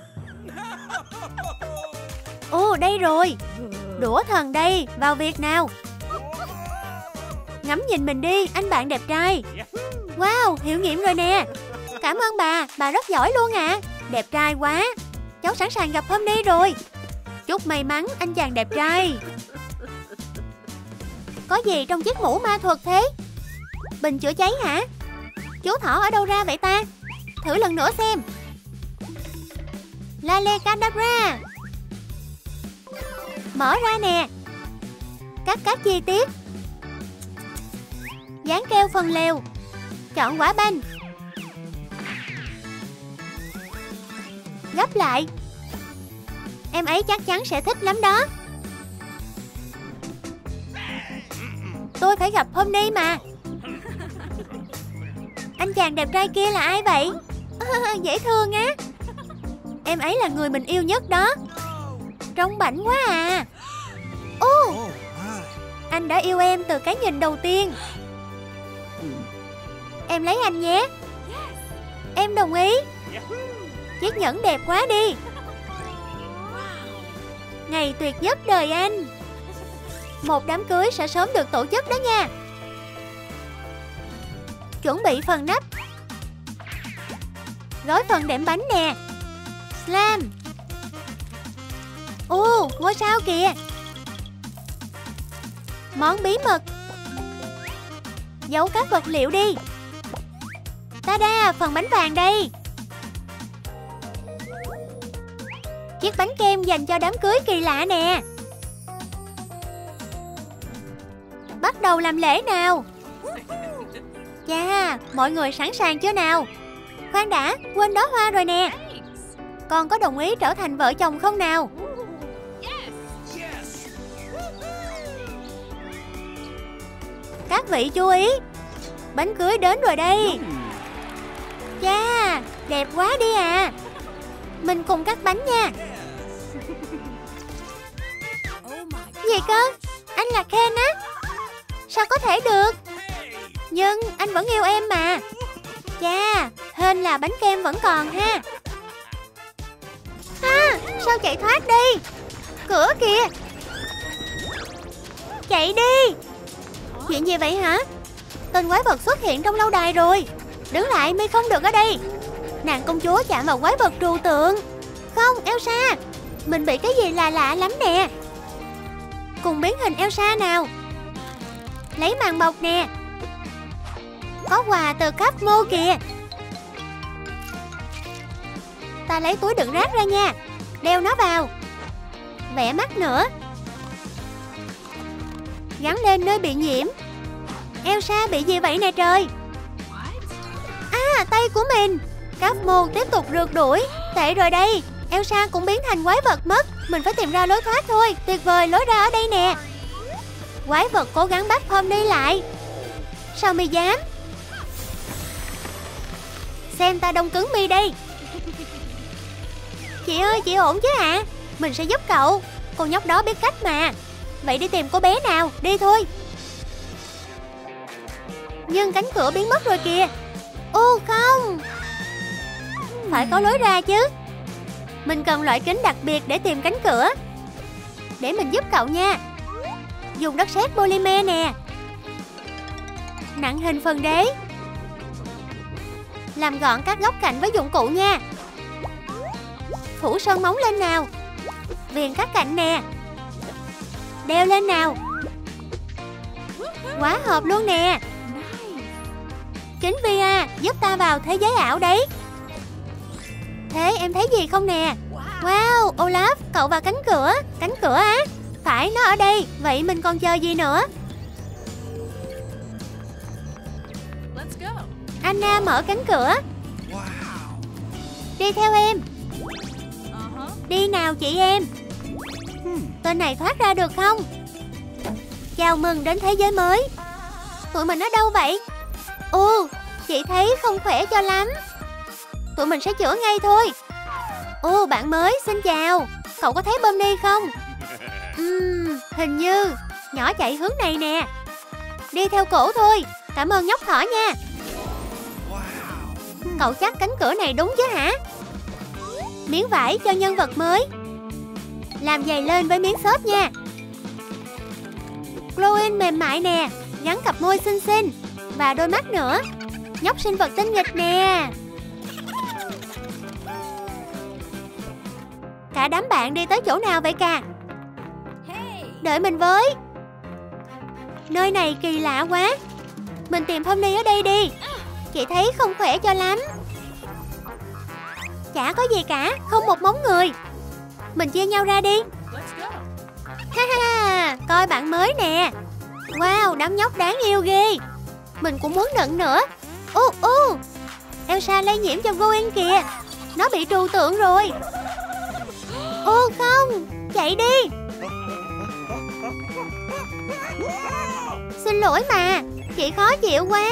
Ồ, đây rồi. Đũa thần đây, vào việc nào. Ngắm nhìn mình đi, anh bạn đẹp trai. Wow, hiệu nghiệm rồi nè. Cảm ơn bà rất giỏi luôn ạ. Đẹp trai quá. Cháu sẵn sàng gặp Homnie rồi. Chúc may mắn anh chàng đẹp trai. Có gì trong chiếc mũ ma thuật thế? Bình chữa cháy hả? Chú thỏ ở đâu ra vậy ta? Thử lần nữa xem. Lalecadabra. Mở ra nè. Cắt các chi tiết. Dán keo phần lều. Chọn quả banh. Gấp lại. Em ấy chắc chắn sẽ thích lắm đó. Tôi phải gặp Homnie mà. Anh chàng đẹp trai kia là ai vậy? Dễ thương á. Em ấy là người mình yêu nhất đó. Trông bảnh quá à. Ô, anh đã yêu em từ cái nhìn đầu tiên. Em lấy anh nhé. Em đồng ý. Chiếc nhẫn đẹp quá đi. Ngày tuyệt nhất đời anh. Một đám cưới sẽ sớm được tổ chức đó nha. Chuẩn bị phần nắp. Gói phần đệm bánh nè. Slam. Ồ, ngôi sao kìa. Món bí mật. Giấu các vật liệu đi. Ta-da, phần bánh vàng đây. Chiếc bánh kem dành cho đám cưới kỳ lạ nè. Bắt đầu làm lễ nào. Chà, mọi người sẵn sàng chưa nào? Khoan đã, quên đóa hoa rồi nè. Con có đồng ý trở thành vợ chồng không nào? Các vị chú ý. Bánh cưới đến rồi đây. Chà, đẹp quá đi à. Mình cùng cắt bánh nha. Gì cơ? Anh là Ken á? Sao có thể được? Nhưng anh vẫn yêu em mà. Chà, hên là bánh kem vẫn còn ha. À, sao chạy thoát đi? Cửa kìa. Chạy đi. Chuyện gì vậy hả? Tên quái vật xuất hiện trong lâu đài rồi. Đứng lại, mi không được ở đây. Nàng công chúa chạm vào quái vật trừu tượng. Không, Elsa. Mình bị cái gì lạ lạ lắm nè. Cùng biến hình Elsa nào. Lấy màn bọc nè. Có quà từ cấp mô kìa. Ta lấy túi đựng rác ra nha. Đeo nó vào. Vẽ mắt nữa. Gắn lên nơi bị nhiễm. Elsa bị gì vậy nè trời? À, tay của mình. Cấp mô tiếp tục rượt đuổi. Tệ rồi đây. Elsa cũng biến thành quái vật mất. Mình phải tìm ra lối thoát thôi. Tuyệt vời, lối ra ở đây nè. Quái vật cố gắng bắt Homnie lại. Sao mi dám? Xem ta đông cứng mi đây. Chị ơi, chị ổn chứ ạ? Mình sẽ giúp cậu. Con nhóc đó biết cách mà. Vậy đi tìm cô bé nào, đi thôi. Nhưng cánh cửa biến mất rồi kìa. Ô không. Phải có lối ra chứ. Mình cần loại kính đặc biệt để tìm cánh cửa. Để mình giúp cậu nha. Dùng đất sét polymer nè. Nặng hình phần đế. Làm gọn các góc cạnh với dụng cụ nha. Phủ sơn móng lên nào. Viền các cạnh nè. Đeo lên nào. Quá hợp luôn nè. Kính VR giúp ta vào thế giới ảo đấy. Thế em thấy gì không nè? Wow, Olaf, cậu vào cánh cửa. Cánh cửa á? Phải, nó ở đây. Vậy mình còn chờ gì nữa? Anna mở cánh cửa. Đi theo em. Đi nào chị em. Tên này thoát ra được không? Chào mừng đến thế giới mới. Tụi mình ở đâu vậy? Ồ, chị thấy không khỏe cho lắm. Tụi mình sẽ chữa ngay thôi. Ồ, bạn mới, xin chào. Cậu có thấy Bonnie không? Hình như nhỏ chạy hướng này nè. Đi theo cổ thôi. Cảm ơn nhóc thỏ nha. Cậu chắc cánh cửa này đúng chứ hả? Miếng vải cho nhân vật mới. Làm dày lên với miếng xốp nha. Glowing mềm mại nè. Gắn cặp môi xinh xinh. Và đôi mắt nữa. Nhóc sinh vật tinh nghịch nè. Cả đám bạn đi tới chỗ nào vậy cả? Đợi mình với. Nơi này kỳ lạ quá. Mình tìm Pomni ở đây đi. Chị thấy không khỏe cho lắm. Chả có gì cả, không một móng người. Mình chia nhau ra đi. Ha ha, coi bạn mới nè. Wow, đám nhóc đáng yêu ghê. Mình cũng muốn nựng nữa. Elsa lây nhiễm cho Gwen kìa. Nó bị trừu tượng rồi. Ô không, chạy đi. Xin lỗi mà, chị khó chịu quá.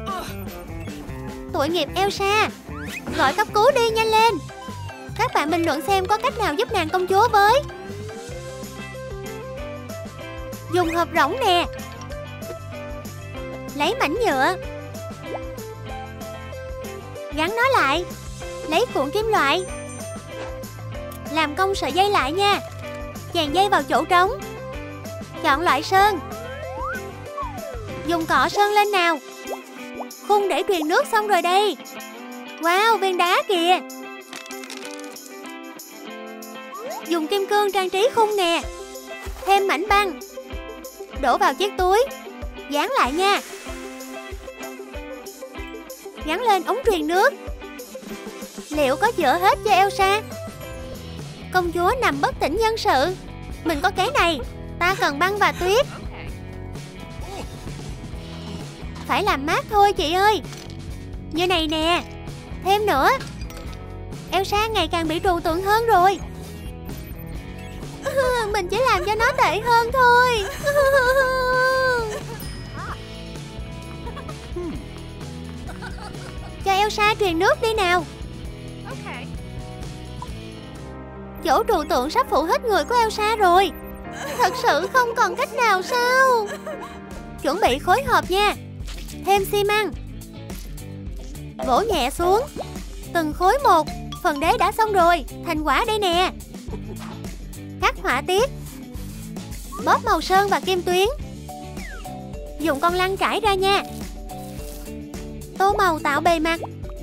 Tội nghiệp Elsa. Gọi cấp cứu đi, nhanh lên. Các bạn bình luận xem có cách nào giúp nàng công chúa với. Dùng hộp rỗng nè. Lấy mảnh nhựa. Gắn nó lại. Lấy cuộn kim loại. Làm cong sợi dây lại nha. Chèn dây vào chỗ trống. Chọn loại sơn. Dùng cọ sơn lên nào. Khung để truyền nước xong rồi đây. Wow, viên đá kìa. Dùng kim cương trang trí khung nè. Thêm mảnh băng. Đổ vào chiếc túi. Dán lại nha. Gắn lên ống truyền nước. Liệu có chữa hết cho Elsa? Công chúa nằm bất tỉnh nhân sự. Mình có cái này. Ta cần băng và tuyết. Phải làm mát thôi chị ơi. Như này nè. Thêm nữa. Elsa ngày càng bị trừu tượng hơn rồi. Mình chỉ làm cho nó tệ hơn thôi. Cho Elsa truyền nước đi nào. Chỗ trừu tượng sắp phủ hết người của Elsa rồi. Thật sự không còn cách nào sao? Chuẩn bị khối hợp nha. Thêm xi măng. Vỗ nhẹ xuống. Từng khối một. Phần đế đã xong rồi. Thành quả đây nè. Cắt họa tiết. Bóp màu sơn và kim tuyến. Dùng con lăn trải ra nha. Tô màu tạo bề mặt.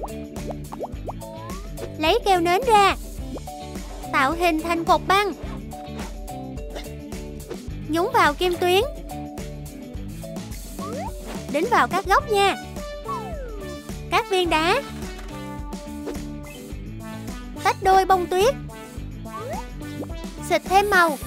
Lấy keo nến ra. Tạo hình thành cột băng. Nhúng vào kim tuyến. Đính vào các góc nha. Các viên đá. Tách đôi bông tuyết. Xịt thêm màu.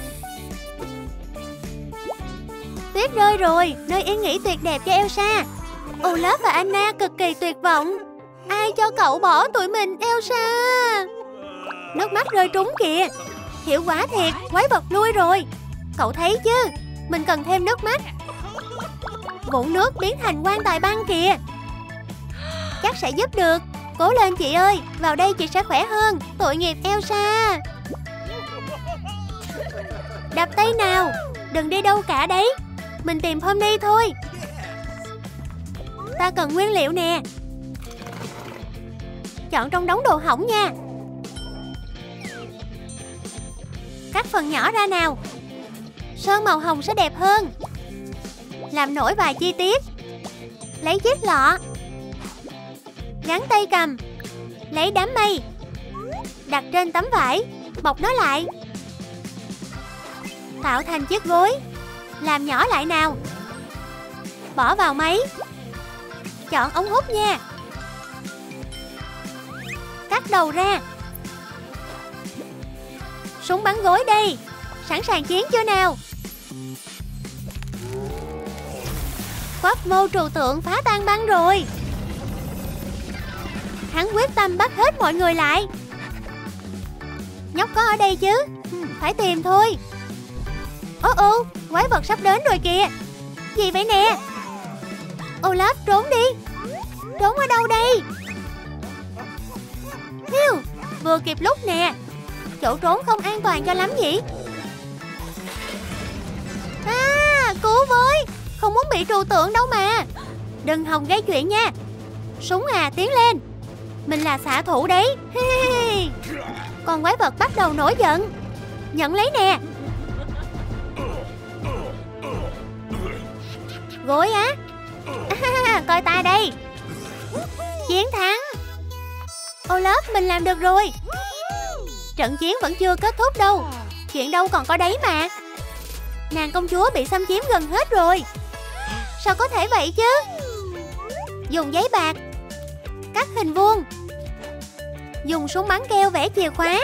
Tuyết rơi rồi. Nơi yên nghỉ tuyệt đẹp cho Elsa. Olaf và Anna cực kỳ tuyệt vọng. Ai cho cậu bỏ tụi mình Elsa? Nước mắt rơi trúng kìa. Hiệu quả thiệt. Quái vật lui rồi. Cậu thấy chứ. Mình cần thêm nước mắt. Vụn nước biến thành quan tài băng kìa. Chắc sẽ giúp được. Cố lên chị ơi. Vào đây chị sẽ khỏe hơn. Tội nghiệp Elsa. Đập tay nào. Đừng đi đâu cả đấy. Mình tìm Pomni thôi. Ta cần nguyên liệu nè. Chọn trong đống đồ hỏng nha. Cắt phần nhỏ ra nào. Sơn màu hồng sẽ đẹp hơn. Làm nổi vài chi tiết. Lấy chiếc lọ. Gắn tay cầm. Lấy đám mây. Đặt trên tấm vải. Bọc nó lại. Tạo thành chiếc gối. Làm nhỏ lại nào. Bỏ vào máy. Chọn ống hút nha. Cắt đầu ra. Súng bắn gối đây. Sẵn sàng chiến chưa nào? Quắp mô trừu tượng phá tan băng rồi. Hắn quyết tâm bắt hết mọi người lại. Nhóc có ở đây chứ? Phải tìm thôi. Ô, quái vật sắp đến rồi kìa. Gì vậy nè? Olaf trốn đi. Trốn ở đâu đây? Hiu, vừa kịp lúc nè. Chỗ trốn không an toàn cho lắm nhỉ? Cứu với. Không muốn bị trừu tượng đâu mà. Đừng hòng gây chuyện nha. Súng à, tiến lên. Mình là xạ thủ đấy. Con quái vật bắt đầu nổi giận. Nhận lấy nè. Gối á. Coi ta đây. Chiến thắng. Olaf, mình làm được rồi. Trận chiến vẫn chưa kết thúc đâu. Chuyện đâu còn có đấy mà. Nàng công chúa bị xâm chiếm gần hết rồi. Sao có thể vậy chứ? Dùng giấy bạc. Cắt hình vuông. Dùng súng bắn keo vẽ chìa khóa.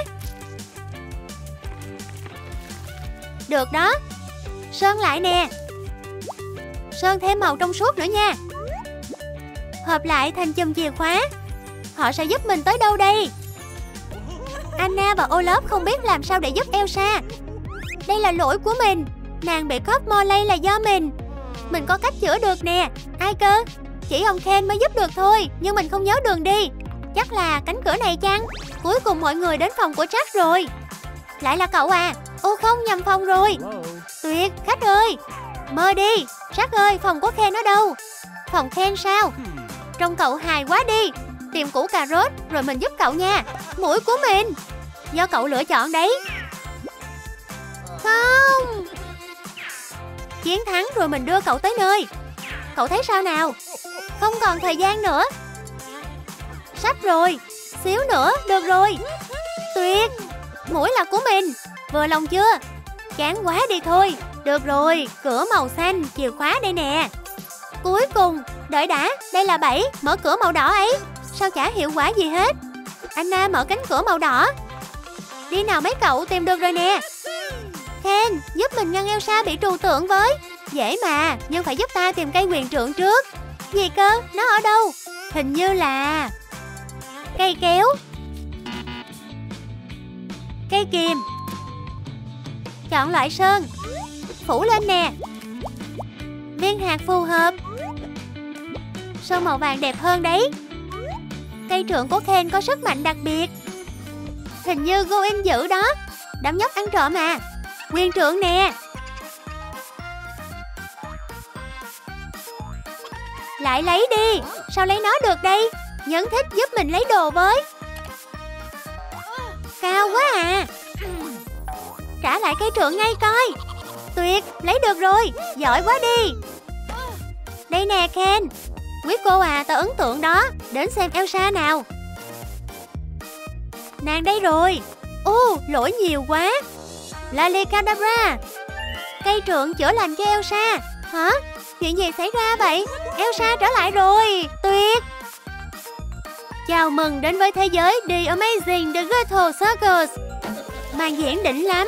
Được đó. Sơn lại nè. Sơn thêm màu trong suốt nữa nha. Hợp lại thành chùm chìa khóa. Họ sẽ giúp mình tới đâu đây? Anna và Olaf không biết làm sao để giúp Elsa. Đây là lỗi của mình. Nàng bị cóp Morley là do mình. Mình có cách chữa được nè. Ai cơ? Chỉ ông Ken mới giúp được thôi. Nhưng mình không nhớ đường đi. Chắc là cánh cửa này chăng? Cuối cùng mọi người đến phòng của Jack rồi. Lại là cậu à? Ô không, nhầm phòng rồi. Tuyệt, khách ơi. Mơ đi. Jack ơi, phòng của Ken ở đâu? Phòng Ken sao? Trông cậu hài quá đi. Tìm củ cà rốt rồi mình giúp cậu nha. Mũi của mình. Do cậu lựa chọn đấy. Không. Chiến thắng rồi mình đưa cậu tới nơi. Cậu thấy sao nào? Không còn thời gian nữa. Sắp rồi. Xíu nữa, được rồi. Tuyệt. Mũi là của mình. Vừa lòng chưa? Chán quá đi thôi. Được rồi, cửa màu xanh, chìa khóa đây nè. Cuối cùng, đợi đã, đây là 7. Mở cửa màu đỏ ấy. Sao chả hiệu quả gì hết? Anna mở cánh cửa màu đỏ. Đi nào mấy cậu, tìm được rồi nè. Ken, giúp mình ngăn Elsa bị trừu tượng với. Dễ mà, nhưng phải giúp ta tìm cây quyền trượng trước. Gì cơ? Nó ở đâu? Hình như là cây kéo. Cây kìm. Chọn loại sơn. Phủ lên nè. Viên hạt phù hợp. Sơn màu vàng đẹp hơn đấy. Cây trượng của Ken có sức mạnh đặc biệt. Hình như Goin giữ đó. Đám nhóc ăn trộm à. Quyền trượng nè. Lại lấy đi. Sao lấy nó được đây? Nhấn thích giúp mình lấy đồ với. Cao quá à. Trả lại cây trượng ngay coi. Tuyệt, lấy được rồi. Giỏi quá đi. Đây nè Ken. Quý cô à, tao ấn tượng đó. Đến xem Elsa nào. Nàng đây rồi. Lỗi nhiều quá. Lalicadabra. Cây trượng chữa lành cho Elsa. Hả? Chuyện gì xảy ra vậy? Elsa trở lại rồi. Tuyệt. Chào mừng đến với thế giới The Amazing The Gettle Circus. Màn diễn đỉnh lắm.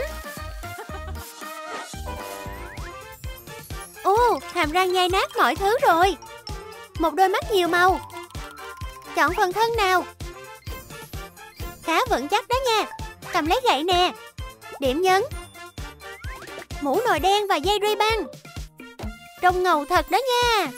Hàm răng nhai nát mọi thứ rồi. Một đôi mắt nhiều màu. Chọn phần thân nào. Khá vững chắc đó nha. Cầm lấy gậy nè. Điểm nhấn. Mũ nồi đen và dây ruy băng. Trông ngầu thật đó nha.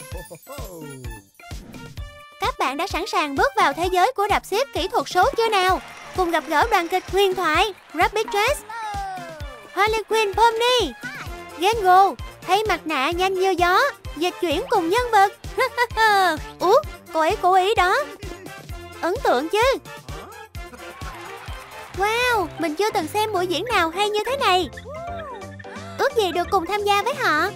Các bạn đã sẵn sàng bước vào thế giới của rạp xiếc kỹ thuật số chưa nào? Cùng gặp gỡ đoàn kịch huyền thoại Rabbit Dress, Harley Quinn Pomni, Gengo thay mặt nạ nhanh như gió, dịch chuyển cùng nhân vật. Cô ấy cố ý đó. Ấn tượng chứ. Wow, Mình chưa từng xem buổi diễn nào hay như thế này. Ước gì được cùng tham gia với họ.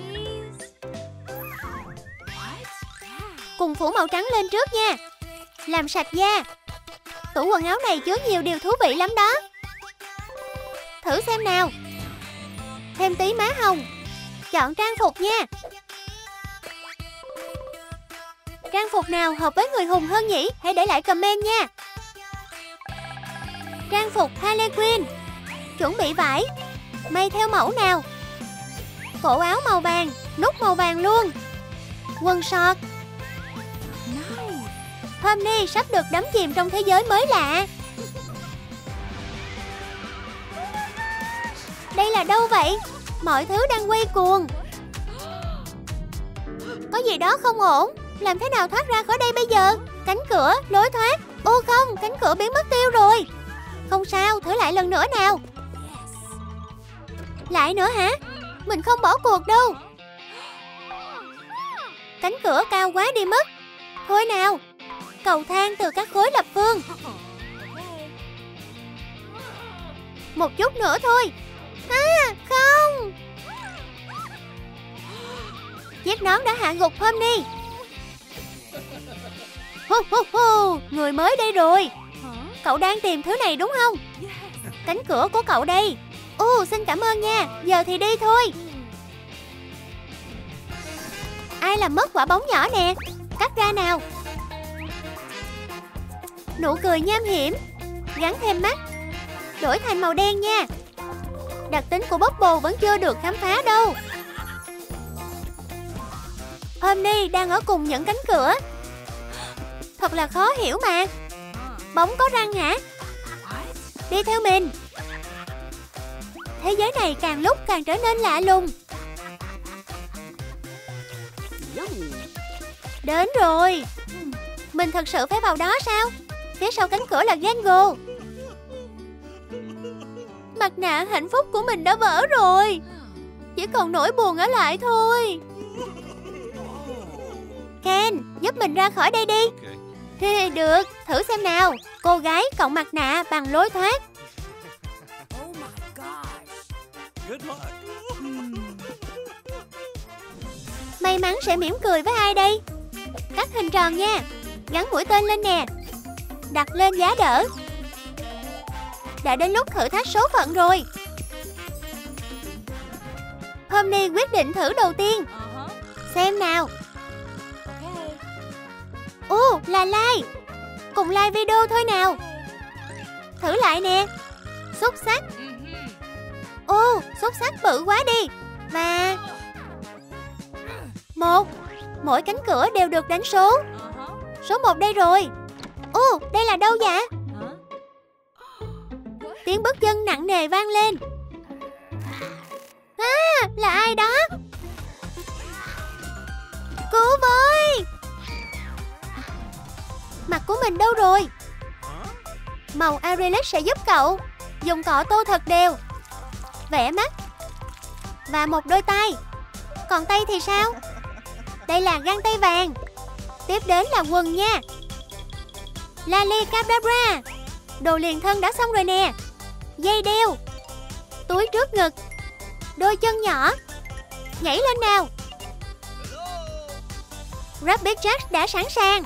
Cùng phủ màu trắng lên trước nha. Làm sạch da. Tủ quần áo này chứa nhiều điều thú vị lắm đó. Thử xem nào. Thêm tí má hồng. Chọn trang phục nha. Trang phục nào hợp với người hùng hơn nhỉ? Hãy để lại comment nha. Trang phục Harley Quinn. Chuẩn bị vải. May theo mẫu nào. Cổ áo màu vàng, nút màu vàng luôn. Quần sọt. Pomni sắp được đắm chìm trong thế giới mới lạ. Đây là đâu vậy? Mọi thứ đang quay cuồng. Có gì đó không ổn. Làm thế nào thoát ra khỏi đây bây giờ? Cánh cửa, lối thoát. Ô không, cánh cửa biến mất tiêu rồi. Không sao, thử lại lần nữa nào. Lại nữa hả? Mình không bỏ cuộc đâu. Cánh cửa cao quá đi mất. Thôi nào. Cầu thang từ các khối lập phương. Một chút nữa thôi. À, không. Chiếc nón đã hạ gục Pomni. Hu hu hu, người mới đây rồi. Cậu đang tìm thứ này đúng không? Cánh cửa của cậu đây. Xin cảm ơn nha. Giờ thì đi thôi. Ai làm mất quả bóng nhỏ nè? Cắt ra nào. Nụ cười nham hiểm. Gắn thêm mắt. Đổi thành màu đen nha. Đặc tính của Bubble vẫn chưa được khám phá đâu. Pomni đang ở cùng những cánh cửa. Thật là khó hiểu mà. Bóng có răng hả? Đi theo mình. Thế giới này càng lúc càng trở nên lạ lùng. Đến rồi. Mình thật sự phải vào đó sao? Phía sau cánh cửa là Gangle. Mặt nạ hạnh phúc của mình đã vỡ rồi. Chỉ còn nỗi buồn ở lại thôi. Ken, giúp mình ra khỏi đây đi. Được, thử xem nào. Cô gái cộng mặt nạ bằng lối thoát. May mắn sẽ mỉm cười với ai đây? Cắt hình tròn nha. Gắn mũi tên lên nè. Đặt lên giá đỡ. Đã đến lúc thử thách số phận rồi. Pomni quyết định thử đầu tiên. Xem nào. Là like. Cùng like video thôi nào. Thử lại nè. Xúc xắc. Xúc xắc bự quá đi. Và 1. Mỗi cánh cửa đều được đánh số. Số 1 đây rồi. Đây là đâu vậy? Tiếng bước chân nặng nề vang lên. Là ai đó? Cứu với. Mặt của mình đâu rồi? Màu acrylic sẽ giúp cậu. Dùng cọ tô thật đều. Vẽ mắt. Và một đôi tay. Còn tay thì sao? Đây là găng tay vàng. Tiếp đến là quần nha. Lalicabra. Đồ liền thân đã xong rồi nè. Dây đeo. Túi trước ngực. Đôi chân nhỏ. Nhảy lên nào. Rabbit Jack đã sẵn sàng.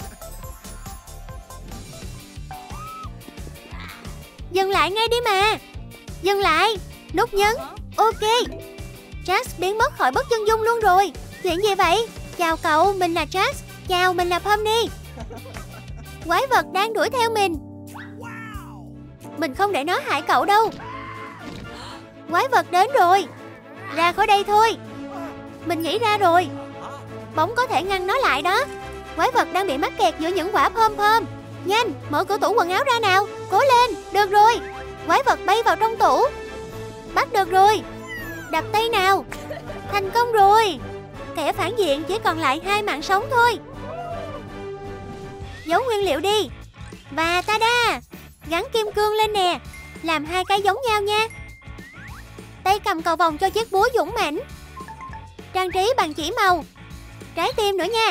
Dừng lại ngay đi mà. Dừng lại. Nút nhấn. Ok. Jax biến mất khỏi bức chân dung luôn rồi. Chuyện gì vậy? Chào cậu, mình là Jax. Chào, mình là Pomni. Quái vật đang đuổi theo mình. Mình không để nó hại cậu đâu. Quái vật đến rồi. Ra khỏi đây thôi. Mình nghĩ ra rồi. Bóng có thể ngăn nó lại đó. Quái vật đang bị mắc kẹt giữa những quả pom pom. Nhanh, mở cửa tủ quần áo ra nào. Cố lên, được rồi. Quái vật bay vào trong tủ. Bắt được rồi. Đập tay nào. Thành công rồi. Kẻ phản diện chỉ còn lại 2 mạng sống thôi. Giấu nguyên liệu đi. Và ta-da. Gắn kim cương lên nè. Làm 2 cái giống nhau nha. Tay cầm cầu vòng cho chiếc búa dũng mãnh. Trang trí bằng chỉ màu. Trái tim nữa nha.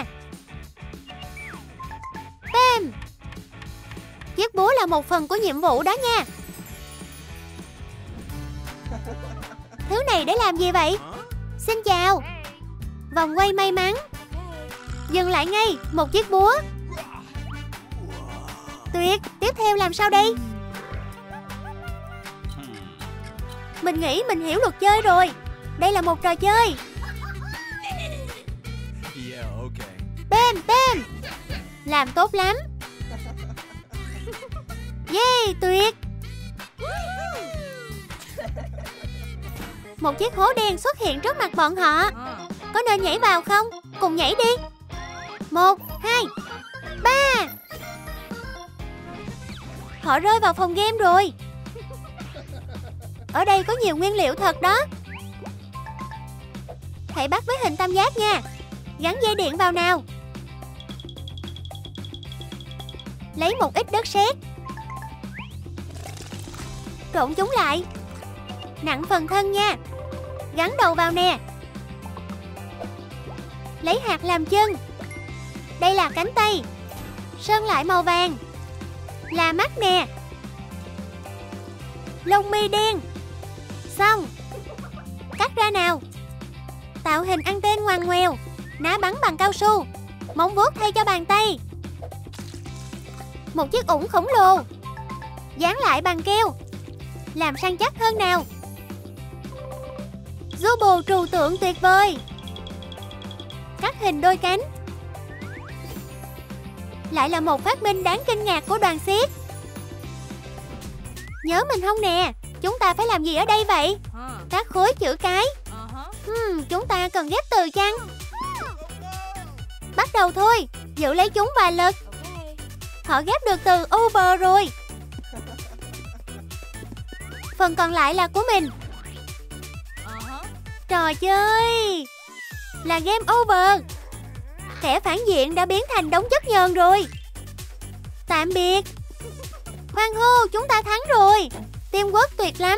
Bam. Chiếc búa là một phần của nhiệm vụ đó nha. Thứ này để làm gì vậy? Xin chào. Vòng quay may mắn. Dừng lại ngay, một chiếc búa. Tuyệt, tiếp theo làm sao đây? Mình nghĩ mình hiểu luật chơi rồi. Đây là một trò chơi. Bam, bam. Làm tốt lắm. Yeah, tuyệt. Một chiếc hố đen xuất hiện trước mặt bọn họ. Có nên nhảy vào không? Cùng nhảy đi. 1, 2, 3. Họ rơi vào phòng game rồi. Ở đây có nhiều nguyên liệu thật đó. Hãy bắt với hình tam giác nha. Gắn dây điện vào nào. Lấy một ít đất sét. Trộn chúng lại. Nặng phần thân nha. Gắn đầu vào nè. Lấy hạt làm chân. Đây là cánh tay. Sơn lại màu vàng. Là mắt nè. Lông mi đen. Xong. Cắt ra nào. Tạo hình anten ngoằn ngoèo. Ná bắn bằng cao su. Móng vuốt thay cho bàn tay. Một chiếc ủng khổng lồ. Dán lại bằng keo. Làm săn chắc hơn nào. Bồ trừu tượng tuyệt vời. Cắt hình đôi cánh. Lại là một phát minh đáng kinh ngạc của đoàn xiếc. Nhớ mình không nè. Chúng ta phải làm gì ở đây vậy? Các khối chữ cái. Chúng ta cần ghép từ chăng? Bắt đầu thôi. Giữ lấy chúng và lật. Họ ghép được từ over rồi. Phần còn lại là của mình. Trò chơi là game over. Kẻ phản diện đã biến thành đống chất nhờn rồi. Tạm biệt. Hoan hô, chúng ta thắng rồi. Teamwork tuyệt lắm.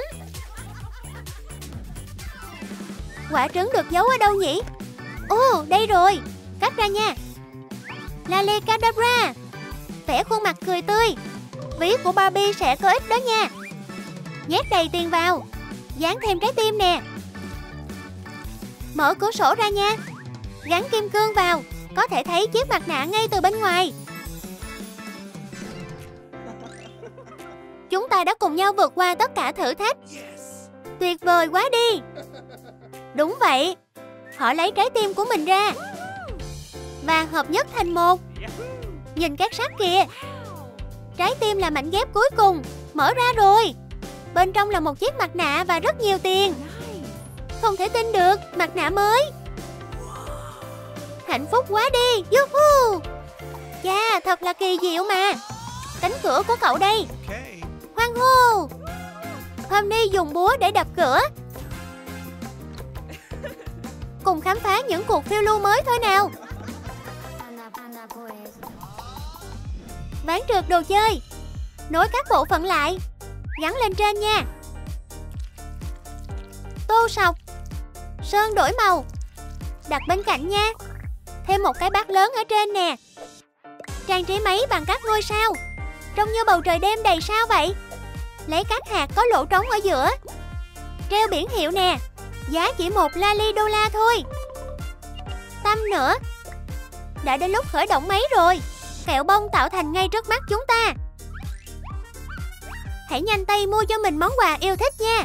Quả trứng được giấu ở đâu nhỉ? Ồ, đây rồi. Cắt ra nha. Lale Cadabra. Vẽ khuôn mặt cười tươi. Ví của Barbie sẽ có ích đó nha. Nhét đầy tiền vào. Dán thêm trái tim nè. Mở cửa sổ ra nha. Gắn kim cương vào. Có thể thấy chiếc mặt nạ ngay từ bên ngoài. Chúng ta đã cùng nhau vượt qua tất cả thử thách. Tuyệt vời quá đi. Đúng vậy. Họ lấy trái tim của mình ra và hợp nhất thành một. Nhìn các sắt kìa. Trái tim là mảnh ghép cuối cùng. Mở ra rồi. Bên trong là một chiếc mặt nạ và rất nhiều tiền. Không thể tin được. Mặt nạ mới. Hạnh phúc quá đi. Yuhu. Chà, thật là kỳ diệu mà. Cánh cửa của cậu đây. Hoan hô. Homnie dùng búa để đập cửa. Cùng khám phá những cuộc phiêu lưu mới thôi nào. Ván trượt đồ chơi. Nối các bộ phận lại. Gắn lên trên nha. Tô sọc. Sơn đổi màu. Đặt bên cạnh nha. Thêm một cái bát lớn ở trên nè. Trang trí máy bằng các ngôi sao. Trông như bầu trời đêm đầy sao vậy. Lấy các hạt có lỗ trống ở giữa. Treo biển hiệu nè. Giá chỉ $1 thôi. Tăm nữa. Đã đến lúc khởi động máy rồi. Kẹo bông tạo thành ngay trước mắt chúng ta. Hãy nhanh tay mua cho mình món quà yêu thích nha.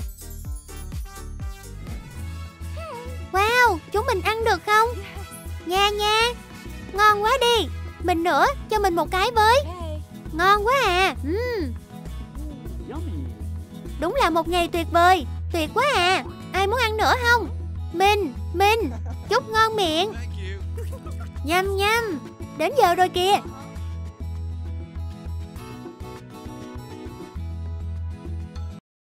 Wow, chúng mình ăn được không? Nha nha. Ngon quá đi. Mình nữa, cho mình một cái với. Ngon quá à. Đúng là một ngày tuyệt vời. Tuyệt quá à. Ai muốn ăn nữa không? Mình. Chúc ngon miệng. Nhâm nhâm. Đến giờ rồi kìa.